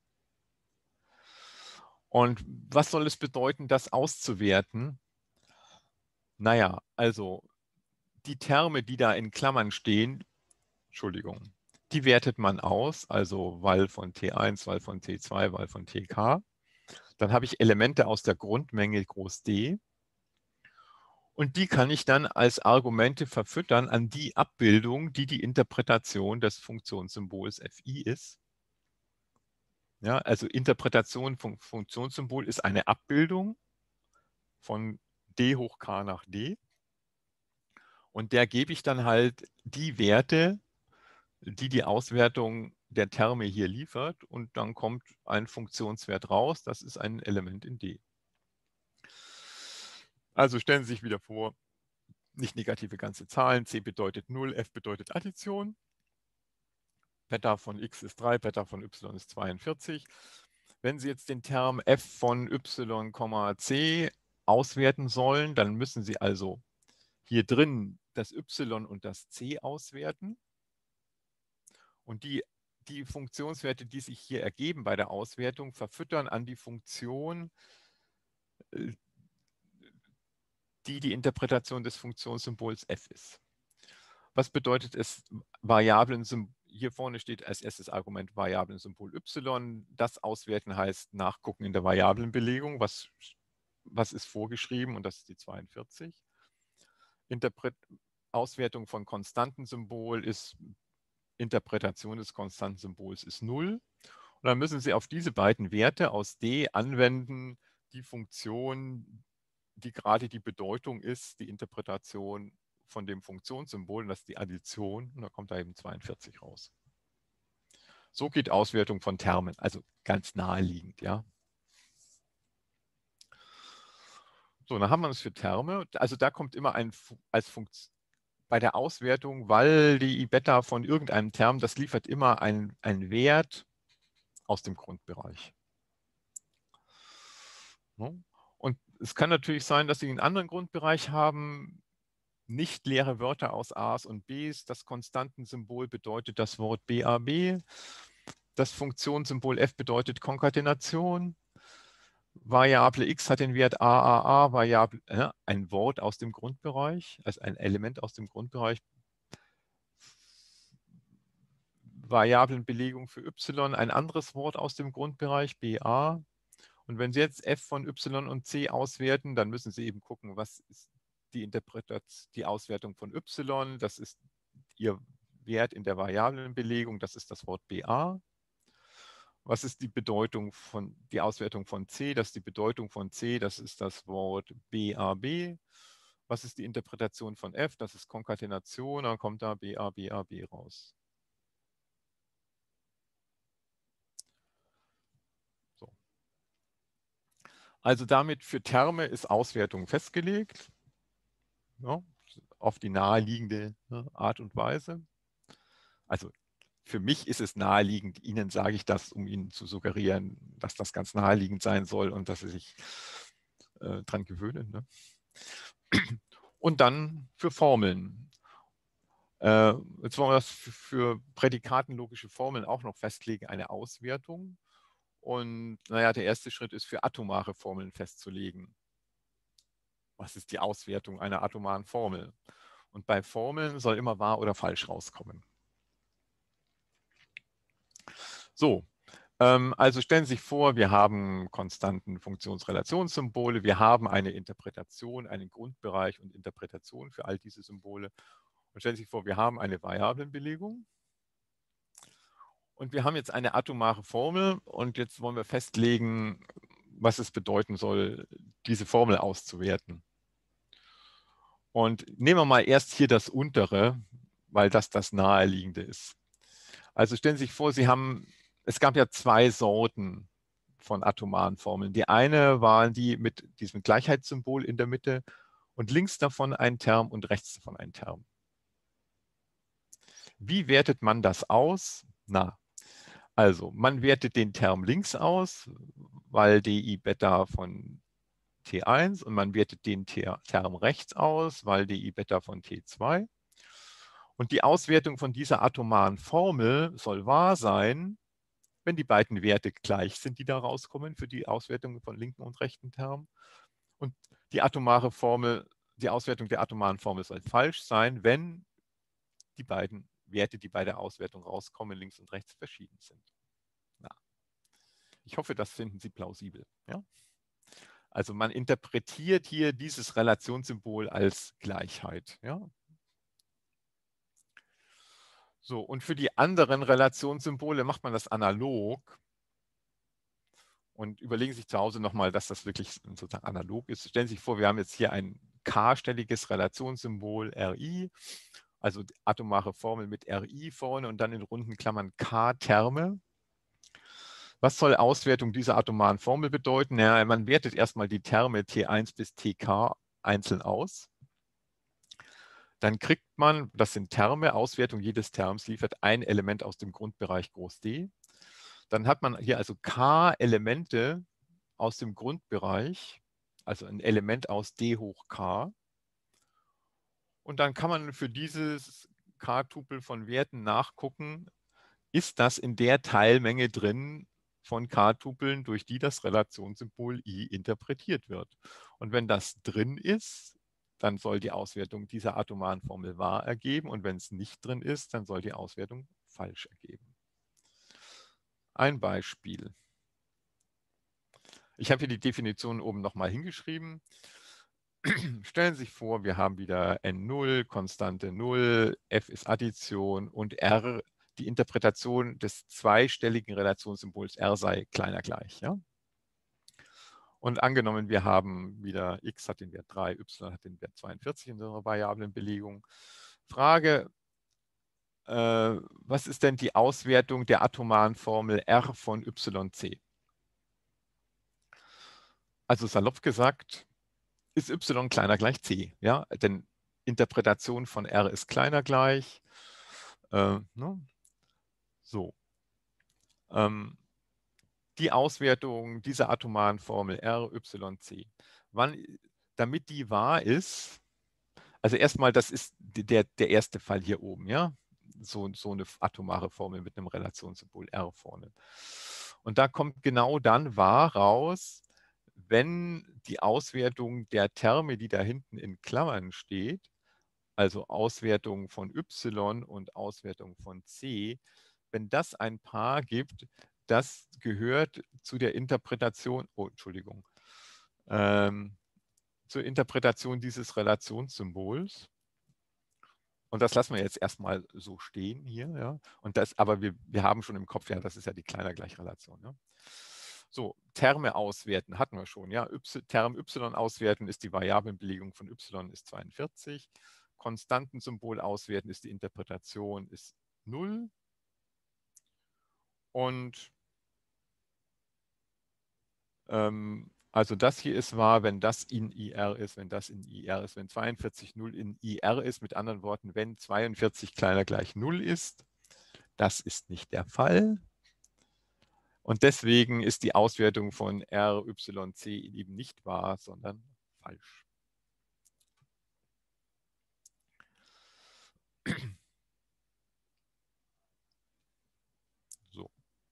Und was soll es bedeuten, das auszuwerten? Naja, also die Terme, die da in Klammern stehen, Entschuldigung, die wertet man aus, also Val von T eins, Val von T zwei, Val von T K. Dann habe ich Elemente aus der Grundmenge groß D. Und die kann ich dann als Argumente verfüttern an die Abbildung, die die Interpretation des Funktionssymbols Fi ist. Ja, also Interpretation von Funktionssymbol ist eine Abbildung von D hoch K nach D. Und der gebe ich dann halt die Werte, die die Auswertung der Terme hier liefert. Und dann kommt ein Funktionswert raus. Das ist ein Element in D. Also stellen Sie sich wieder vor, nicht negative ganze Zahlen. C bedeutet null, F bedeutet Addition. Beta von x ist drei, Beta von y ist zweiundvierzig. Wenn Sie jetzt den Term f von y, c auswerten sollen, dann müssen Sie also hier drin das y und das c auswerten. Und die, die Funktionswerte, die sich hier ergeben bei der Auswertung, verfüttern an die Funktion, die die Interpretation des Funktionssymbols f ist. Was bedeutet es, Variablen-Symbol? Hier vorne steht als erstes Argument Variablen-Symbol y. Das Auswerten heißt nachgucken in der Variablenbelegung, was, was ist vorgeschrieben, und das ist die zweiundvierzig. Interpret Auswertung von Konstantensymbol ist, Interpretation des Konstantensymbols ist null. Und dann müssen Sie auf diese beiden Werte aus D anwenden, die Funktion, die gerade die Bedeutung ist, die Interpretation von dem Funktionssymbol, und das ist die Addition, und da kommt da eben zweiundvierzig raus. So geht Auswertung von Termen, also ganz naheliegend, ja. So, dann haben wir es für Terme. Also da kommt immer ein als Funktion bei der Auswertung, weil die Beta von irgendeinem Term, das liefert immer einen Wert aus dem Grundbereich. Und es kann natürlich sein, dass Sie einen anderen Grundbereich haben, nicht leere Wörter aus A's und B's. Das Konstantensymbol bedeutet das Wort B A B. Das Funktionssymbol f bedeutet Konkatenation. Variable x hat den Wert A A A, Variable, äh, ein Wort aus dem Grundbereich, also ein Element aus dem Grundbereich. Variablenbelegung für y, ein anderes Wort aus dem Grundbereich, B A. Und wenn Sie jetzt f von y und c auswerten, dann müssen Sie eben gucken, was ist die Interpretation, die Auswertung von y, das ist Ihr Wert in der Variablenbelegung, das ist das Wort B A. Was ist die Bedeutung von, die Auswertung von C? Das ist die Bedeutung von C, das ist das Wort B A B. Was ist die Interpretation von F? Das ist Konkatenation, dann kommt da B A B A B raus. So. Also damit für Terme ist Auswertung festgelegt, ja, auf die naheliegende, ne, Art und Weise. Also für mich ist es naheliegend, Ihnen sage ich das, um Ihnen zu suggerieren, dass das ganz naheliegend sein soll und dass Sie sich äh, dran gewöhnen. Ne? Und dann für Formeln. Äh, jetzt wollen wir das für prädikatenlogische Formeln auch noch festlegen, eine Auswertung. Und naja, der erste Schritt ist, für atomare Formeln festzulegen. Was ist die Auswertung einer atomaren Formel? Und bei Formeln soll immer wahr oder falsch rauskommen. So, ähm, also stellen Sie sich vor, wir haben konstanten Funktionsrelationssymbole, wir haben eine Interpretation, einen Grundbereich und Interpretation für all diese Symbole. Und stellen Sie sich vor, wir haben eine Variablenbelegung. Und wir haben jetzt eine atomare Formel und jetzt wollen wir festlegen, was es bedeuten soll, diese Formel auszuwerten. Und nehmen wir mal erst hier das untere, weil das das naheliegende ist. Also stellen Sie sich vor, Sie haben, es gab ja zwei Sorten von atomaren Formeln. Die eine waren die mit diesem Gleichheitssymbol in der Mitte und links davon ein Term und rechts davon ein Term. Wie wertet man das aus? Na, also man wertet den Term links aus, weil di Beta von T eins, und man wertet den Term rechts aus, weil di Beta von T zwei. Und die Auswertung von dieser atomaren Formel soll wahr sein, wenn die beiden Werte gleich sind, die da rauskommen für die Auswertung von linken und rechten Termen. Und die atomare Formel, die Auswertung der atomaren Formel soll falsch sein, wenn die beiden Werte, die bei der Auswertung rauskommen, links und rechts verschieden sind. Na, ich hoffe, das finden Sie plausibel. Ja? Also man interpretiert hier dieses Relationssymbol als Gleichheit. Ja? So, und für die anderen Relationssymbole macht man das analog. Und überlegen Sie sich zu Hause nochmal, dass das wirklich sozusagen analog ist. Stellen Sie sich vor, wir haben jetzt hier ein k-stelliges Relationssymbol Ri, also atomare Formel mit Ri vorne und dann in runden Klammern k-Terme. Was soll Auswertung dieser atomaren Formel bedeuten? Ja, man wertet erstmal die Terme T eins bis T K einzeln aus. Dann kriegt man, das sind Terme, Auswertung jedes Terms liefert ein Element aus dem Grundbereich Groß D. Dann hat man hier also k Elemente aus dem Grundbereich, also ein Element aus D hoch k. Und dann kann man für dieses k-Tupel von Werten nachgucken, ist das in der Teilmenge drin von k-Tupeln, durch die das Relationssymbol I interpretiert wird. Und wenn das drin ist, dann soll die Auswertung dieser atomaren Formel wahr ergeben. Und wenn es nicht drin ist, dann soll die Auswertung falsch ergeben. Ein Beispiel. Ich habe hier die Definition oben nochmal hingeschrieben. Stellen Sie sich vor, wir haben wieder N null, Konstante null, F ist Addition und R, die Interpretation des zweistelligen Relationssymbols R sei kleiner gleich. Ja? Und angenommen, wir haben wieder x hat den Wert drei, y hat den Wert zweiundvierzig in unserer Variablenbelegung. Frage, äh, was ist denn die Auswertung der atomaren Formel R von yc? Also salopp gesagt, ist y kleiner gleich c. Ja? Denn Interpretation von R ist kleiner gleich. Äh, ne? So. Ähm, die Auswertung dieser atomaren Formel R, Y, C. Wann, damit die wahr ist, also erstmal, das ist der, der erste Fall hier oben, ja. So, so eine atomare Formel mit einem Relationssymbol R vorne. Und da kommt genau dann wahr raus, wenn die Auswertung der Terme, die da hinten in Klammern steht, also Auswertung von Y und Auswertung von C, wenn das ein Paar gibt, das gehört zu der Interpretation, oh, Entschuldigung, ähm, zur Interpretation dieses Relationssymbols. Und das lassen wir jetzt erstmal so stehen hier, ja. Und das, aber wir, wir haben schon im Kopf, ja, das ist ja die Kleiner-Gleich-Relation. Ja? So, Terme auswerten hatten wir schon, ja. Y, Term Y auswerten ist die Variablenbelegung von Y ist zweiundvierzig. Konstantensymbol auswerten ist die Interpretation ist null. Und ähm, also das hier ist wahr, wenn das in I R ist, wenn das in I R ist, wenn zweiundvierzig null in I R ist, mit anderen Worten, wenn zweiundvierzig kleiner gleich null ist, das ist nicht der Fall. Und deswegen ist die Auswertung von R, Y, C eben nicht wahr, sondern falsch. So.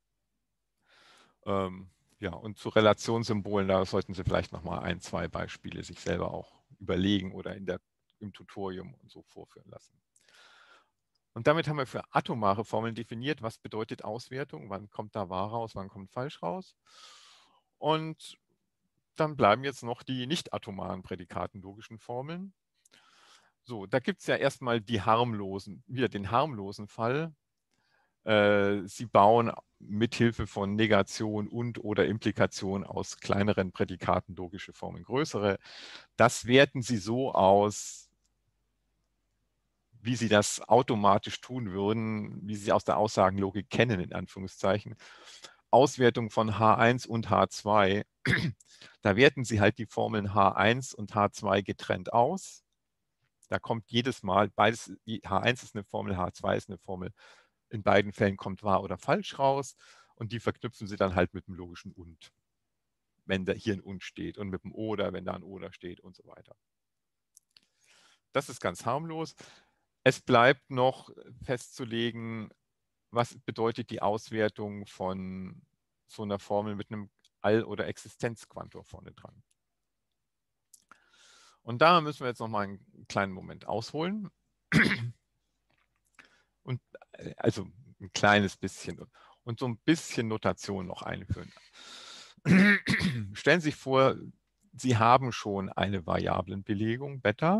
Ähm, ja, und zu Relationssymbolen, da sollten Sie vielleicht noch mal ein, zwei Beispiele sich selber auch überlegen oder in der, im Tutorium und so vorführen lassen. Und damit haben wir für atomare Formeln definiert, was bedeutet Auswertung, wann kommt da wahr raus, wann kommt falsch raus. Und dann bleiben jetzt noch die nicht atomaren prädikatenlogischen Formeln. So, da gibt es ja erstmal die harmlosen, wieder den harmlosen Fall. Äh, Sie bauen mithilfe von Negation und oder Implikation aus kleineren Prädikaten logische Formeln größere. Das werten Sie so aus, wie Sie das automatisch tun würden, wie Sie aus der Aussagenlogik kennen, in Anführungszeichen. Auswertung von H eins und H zwei, da werten Sie halt die Formeln H eins und H zwei getrennt aus. Da kommt jedes Mal, beides, H eins ist eine Formel, H zwei ist eine Formel. In beiden Fällen kommt wahr oder falsch raus und die verknüpfen sie dann halt mit dem logischen und, wenn da hier ein und steht und mit dem oder, wenn da ein oder steht und so weiter. Das ist ganz harmlos. Es bleibt noch festzulegen, was bedeutet die Auswertung von so einer Formel mit einem All- oder Existenzquantor vorne dran. Und da müssen wir jetzt noch mal einen kleinen Moment ausholen. Und also ein kleines bisschen und so ein bisschen Notation noch einführen. Stellen Sie sich vor, Sie haben schon eine Variablenbelegung Beta,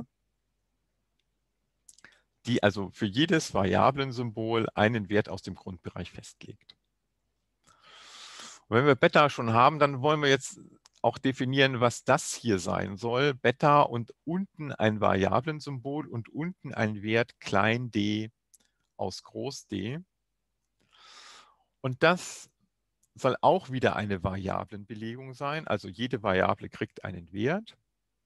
die also für jedes Variablensymbol einen Wert aus dem Grundbereich festlegt. Und wenn wir Beta schon haben, dann wollen wir jetzt auch definieren, was das hier sein soll. Beta und unten ein Variablensymbol und unten ein Wert klein d aus groß D. Und das soll auch wieder eine Variablenbelegung sein. Also jede Variable kriegt einen Wert.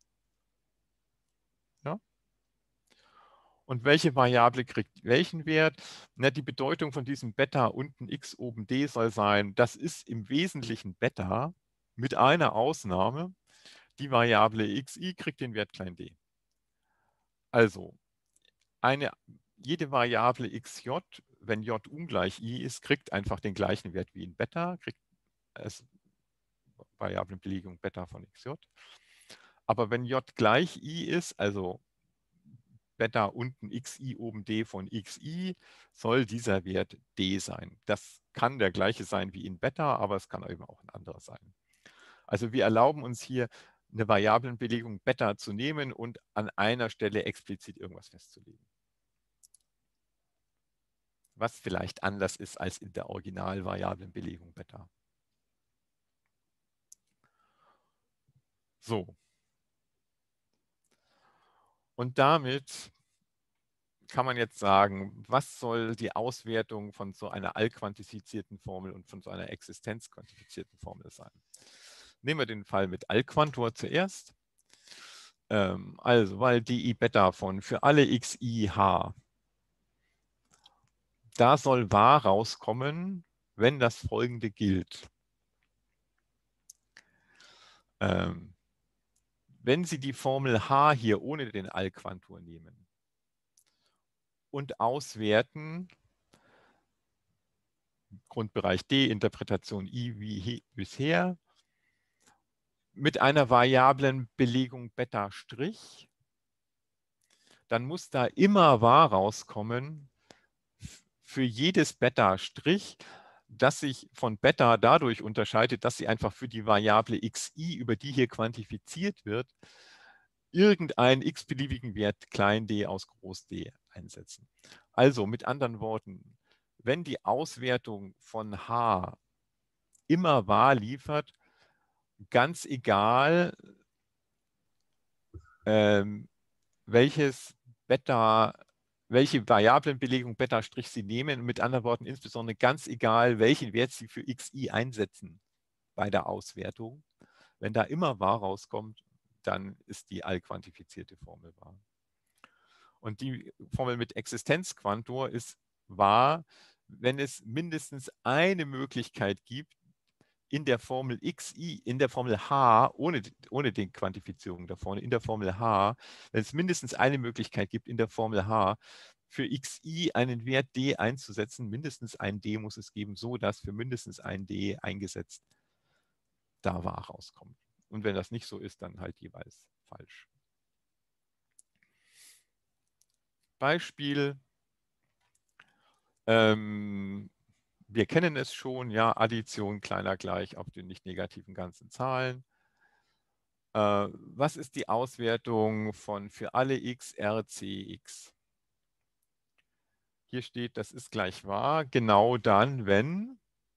Ja? Und welche Variable kriegt welchen Wert? Na, die Bedeutung von diesem Beta unten x oben d soll sein, das ist im Wesentlichen Beta mit einer Ausnahme. Die Variable xi kriegt den Wert klein d. Also eine, jede Variable xj, wenn j ungleich i ist, kriegt einfach den gleichen Wert wie in Beta, kriegt es Variablenbelegung Beta von xj. Aber wenn j gleich i ist, also Beta unten xi oben d von xi, soll dieser Wert d sein. Das kann der gleiche sein wie in Beta, aber es kann eben auch ein anderer sein. Also wir erlauben uns hier eine Variablenbelegung Beta zu nehmen und an einer Stelle explizit irgendwas festzulegen. Was vielleicht anders ist als in der Original-Variablenbelegung Beta. So. Und damit kann man jetzt sagen, was soll die Auswertung von so einer allquantifizierten Formel und von so einer existenzquantifizierten Formel sein? Nehmen wir den Fall mit Allquantor zuerst. Ähm, also, weil die I-Beta von für alle xi h, da soll wahr rauskommen, wenn das Folgende gilt. Ähm, wenn Sie die Formel h hier ohne den Allquantor nehmen und auswerten, Grundbereich D, Interpretation I wie bisher, mit einer Variablenbelegung Beta', dann muss da immer wahr rauskommen für jedes Beta', das sich von Beta dadurch unterscheidet, dass sie einfach für die Variable xi, über die hier quantifiziert wird, irgendeinen x-beliebigen Wert klein d aus groß D einsetzen. Also mit anderen Worten, wenn die Auswertung von h immer wahr liefert, ganz egal, ähm, welches Beta, welche Variablenbelegung Beta' Sie nehmen, mit anderen Worten insbesondere ganz egal, welchen Wert Sie für xi einsetzen bei der Auswertung. Wenn da immer wahr rauskommt, dann ist die allquantifizierte Formel wahr. Und die Formel mit Existenzquantor ist wahr, wenn es mindestens eine Möglichkeit gibt, in der Formel xi, in der Formel h, ohne, ohne die Quantifizierung da vorne, in der Formel h, wenn es mindestens eine Möglichkeit gibt, in der Formel h für xi einen Wert d einzusetzen, mindestens ein d muss es geben, so dass für mindestens ein d eingesetzt da wahr rauskommt. Und wenn das nicht so ist, dann halt jeweils falsch. Beispiel. Ähm, wir kennen es schon, ja, Addition kleiner gleich auf den nicht negativen ganzen Zahlen. Äh, was ist die Auswertung von für alle x rcx? Hier steht, das ist gleich wahr, genau dann, wenn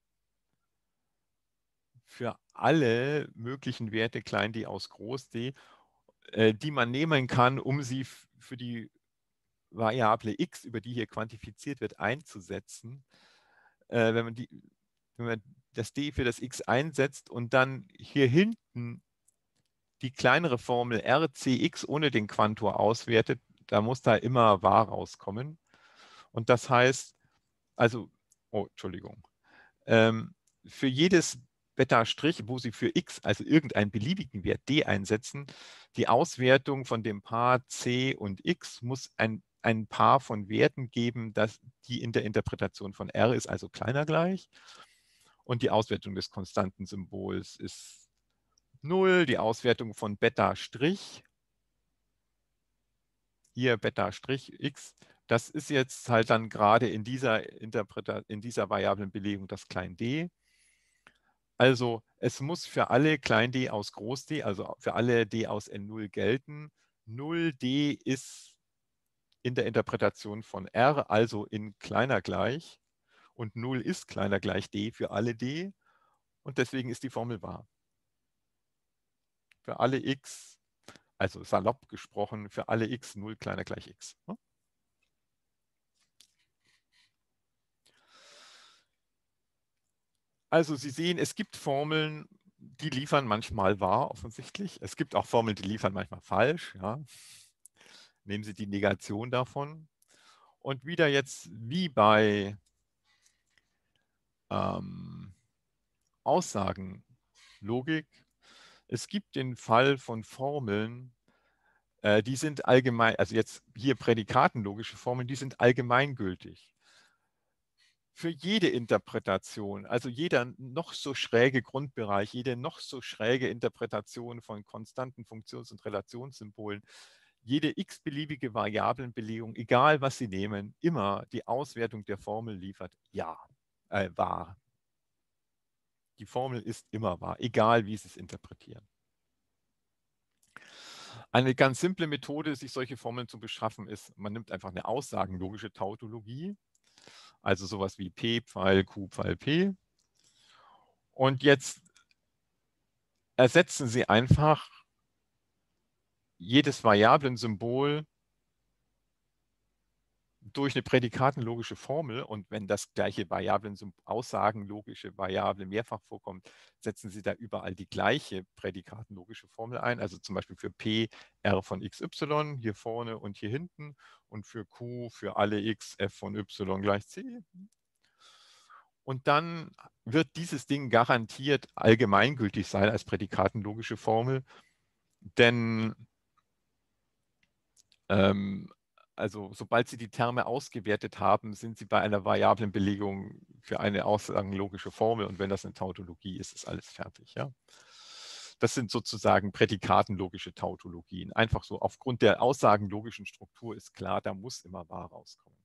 für alle möglichen Werte klein d aus groß d, äh, die man nehmen kann, um sie für die Variable x, über die hier quantifiziert wird, einzusetzen, äh, wenn man die, wenn man das d für das x einsetzt und dann hier hinten die kleinere Formel rcx ohne den Quantor auswertet, da muss da immer wahr rauskommen. Und das heißt, also, oh, Entschuldigung, ähm, für jedes Beta-Strich, wo Sie für x, also irgendeinen beliebigen Wert d einsetzen, die Auswertung von dem Paar c und x muss ein, ein Paar von Werten geben, das die in der Interpretation von R ist, also kleiner gleich. Und die Auswertung des konstanten Symbols ist null, die Auswertung von Beta-Strich, hier Beta-Strich x, das ist jetzt halt dann gerade in dieser Interpreta in dieser variablen Belegung das klein d. Also es muss für alle klein d aus groß D, also für alle d aus N null gelten. null d ist in der Interpretation von R, also in kleiner gleich. Und null ist kleiner gleich d für alle d. Und deswegen ist die Formel wahr. Für alle x, also salopp gesprochen, für alle x null kleiner gleich x. Also Sie sehen, es gibt Formeln, die liefern manchmal wahr, offensichtlich. Es gibt auch Formeln, die liefern manchmal falsch. Ja. Nehmen Sie die Negation davon. Und wieder jetzt wie bei ähm, Aussagenlogik. Es gibt den Fall von Formeln, äh, die sind allgemein, also jetzt hier prädikatenlogische Formeln, die sind allgemeingültig. Für jede Interpretation, also jeder noch so schräge Grundbereich, jede noch so schräge Interpretation von konstanten Funktions- und Relationssymbolen, jede x-beliebige Variablenbelegung, egal was Sie nehmen, immer die Auswertung der Formel liefert ja, äh, wahr. Die Formel ist immer wahr, egal wie Sie es interpretieren. Eine ganz simple Methode, sich solche Formeln zu beschaffen, ist, man nimmt einfach eine aussagenlogische Tautologie, also sowas wie P Pfeil Q Pfeil P. Und jetzt ersetzen Sie einfach jedes Variablensymbol durch eine prädikatenlogische Formel, und wenn das gleiche Variablen, aussagenlogische Variable mehrfach vorkommt, setzen Sie da überall die gleiche prädikatenlogische Formel ein, also zum Beispiel für P R von x y hier vorne und hier hinten und für Q für alle x f von y gleich c. Und dann wird dieses Ding garantiert allgemeingültig sein als prädikatenlogische Formel, denn ähm, also sobald Sie die Terme ausgewertet haben, sind Sie bei einer variablen Belegung für eine aussagenlogische Formel, und wenn das eine Tautologie ist, ist alles fertig. Ja? Das sind sozusagen prädikatenlogische Tautologien. Einfach so aufgrund der aussagenlogischen Struktur ist klar, da muss immer wahr rauskommen.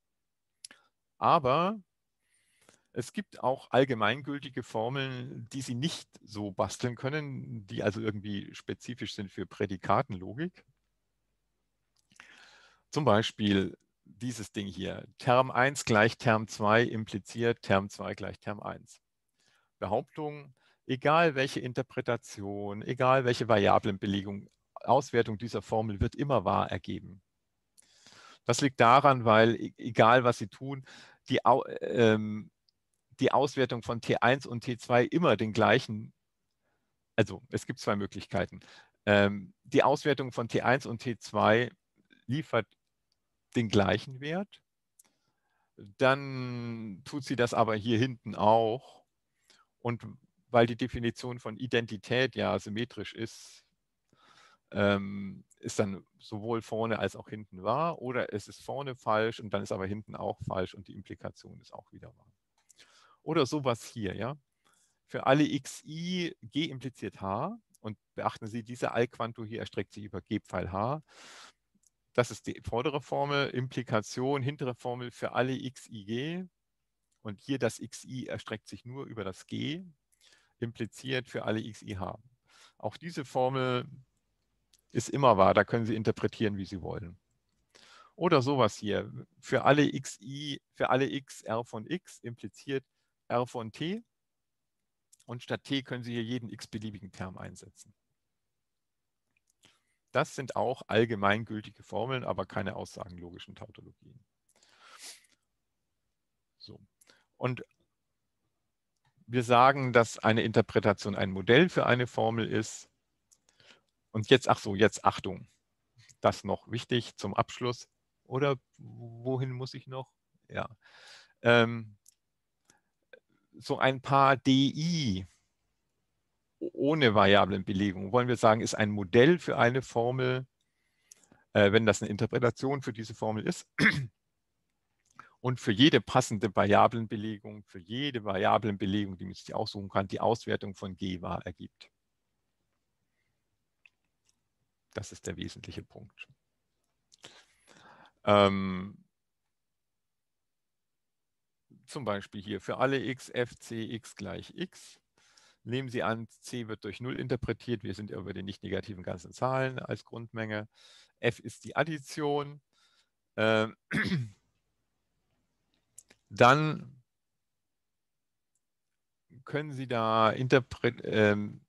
Aber es gibt auch allgemeingültige Formeln, die Sie nicht so basteln können, die also irgendwie spezifisch sind für Prädikatenlogik. Zum Beispiel dieses Ding hier. Term eins gleich Term zwei impliziert Term zwei gleich Term eins. Behauptung, egal welche Interpretation, egal welche Variablenbelegung, Auswertung dieser Formel wird immer wahr ergeben. Das liegt daran, weil egal was Sie tun, die, ähm, die Auswertung von T eins und T zwei immer den gleichen, also es gibt zwei Möglichkeiten. Ähm, die Auswertung von T eins und T zwei liefert den gleichen Wert. Dann tut sie das aber hier hinten auch. Und weil die Definition von Identität ja symmetrisch ist, ähm, ist dann sowohl vorne als auch hinten wahr, oder es ist vorne falsch und dann ist aber hinten auch falsch und die Implikation ist auch wieder wahr. Oder sowas hier, ja. Für alle xi, g impliziert h, und beachten Sie, diese Allquanto hier erstreckt sich über g Pfeil h. Das ist die vordere Formel, Implikation, hintere Formel für alle xig. Und hier das xi erstreckt sich nur über das g, impliziert für alle xih. Auch diese Formel ist immer wahr, da können Sie interpretieren, wie Sie wollen. Oder sowas hier, für alle xi, für alle x r von x impliziert r von t, und statt t können Sie hier jeden x-beliebigen Term einsetzen. Das sind auch allgemeingültige Formeln, aber keine aussagenlogischen Tautologien. So. Und wir sagen, dass eine Interpretation ein Modell für eine Formel ist. Und jetzt, ach so, jetzt Achtung, das noch wichtig zum Abschluss. Oder wohin muss ich noch? Ja. ähm, so ein paar D I ohne Variablenbelegung, wollen wir sagen, ist ein Modell für eine Formel, äh, wenn das eine Interpretation für diese Formel ist. Und für jede passende Variablenbelegung, für jede Variablenbelegung, die man sich aussuchen kann, die Auswertung von G var ergibt. Das ist der wesentliche Punkt. Ähm, zum Beispiel hier für alle x, f, c, x gleich x. Nehmen Sie an, c wird durch null interpretiert. Wir sind ja über die nicht negativen ganzen Zahlen als Grundmenge. F ist die Addition. Ähm, dann können Sie da interpretieren,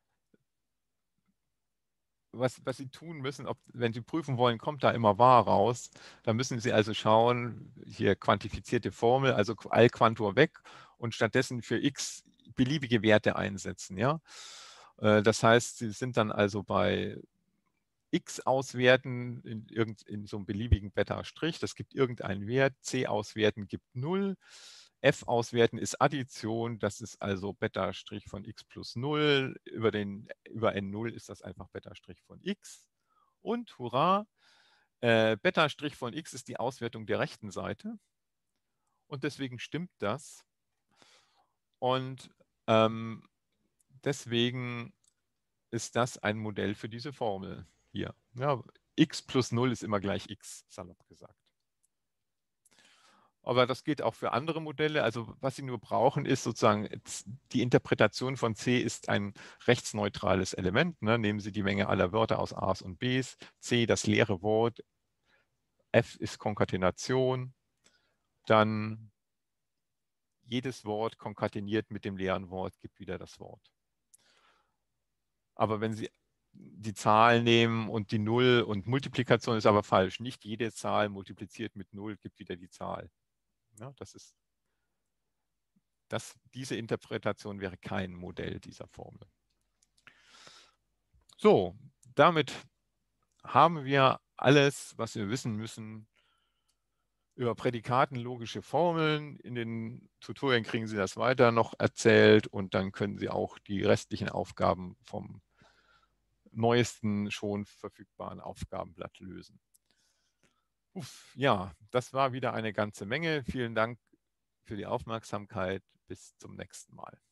was, was Sie tun müssen, ob, wenn Sie prüfen wollen, kommt da immer wahr raus. Da müssen Sie also schauen, hier quantifizierte Formel, also Allquantor weg und stattdessen für x beliebige Werte einsetzen. Ja? Das heißt, Sie sind dann also bei x auswerten in, irgend, in so einem beliebigen Beta-Strich, das gibt irgendeinen Wert, c auswerten gibt null, f auswerten ist Addition, das ist also Beta-Strich von x plus null, über, den, über n null ist das einfach Beta-Strich von x und hurra, äh, Beta-Strich von x ist die Auswertung der rechten Seite und deswegen stimmt das und ähm, deswegen ist das ein Modell für diese Formel hier. Ja, x plus null ist immer gleich x, salopp gesagt. Aber das geht auch für andere Modelle. Also was Sie nur brauchen, ist sozusagen, die Interpretation von C ist ein rechtsneutrales Element. Ne? Nehmen Sie die Menge aller Wörter aus A's und B's, C das leere Wort, F ist Konkatenation, dann jedes Wort konkateniert mit dem leeren Wort gibt wieder das Wort. Aber wenn Sie die Zahl nehmen und die Null und Multiplikation ist aber falsch. Nicht jede Zahl multipliziert mit Null gibt wieder die Zahl. Ja, das ist, das, diese Interpretation wäre kein Modell dieser Formel. So, damit haben wir alles, was wir wissen müssen über prädikatenlogische Formeln. In den Tutorien kriegen Sie das weiter noch erzählt und dann können Sie auch die restlichen Aufgaben vom neuesten schon verfügbaren Aufgabenblatt lösen. Uff, ja, das war wieder eine ganze Menge. Vielen Dank für die Aufmerksamkeit. Bis zum nächsten Mal.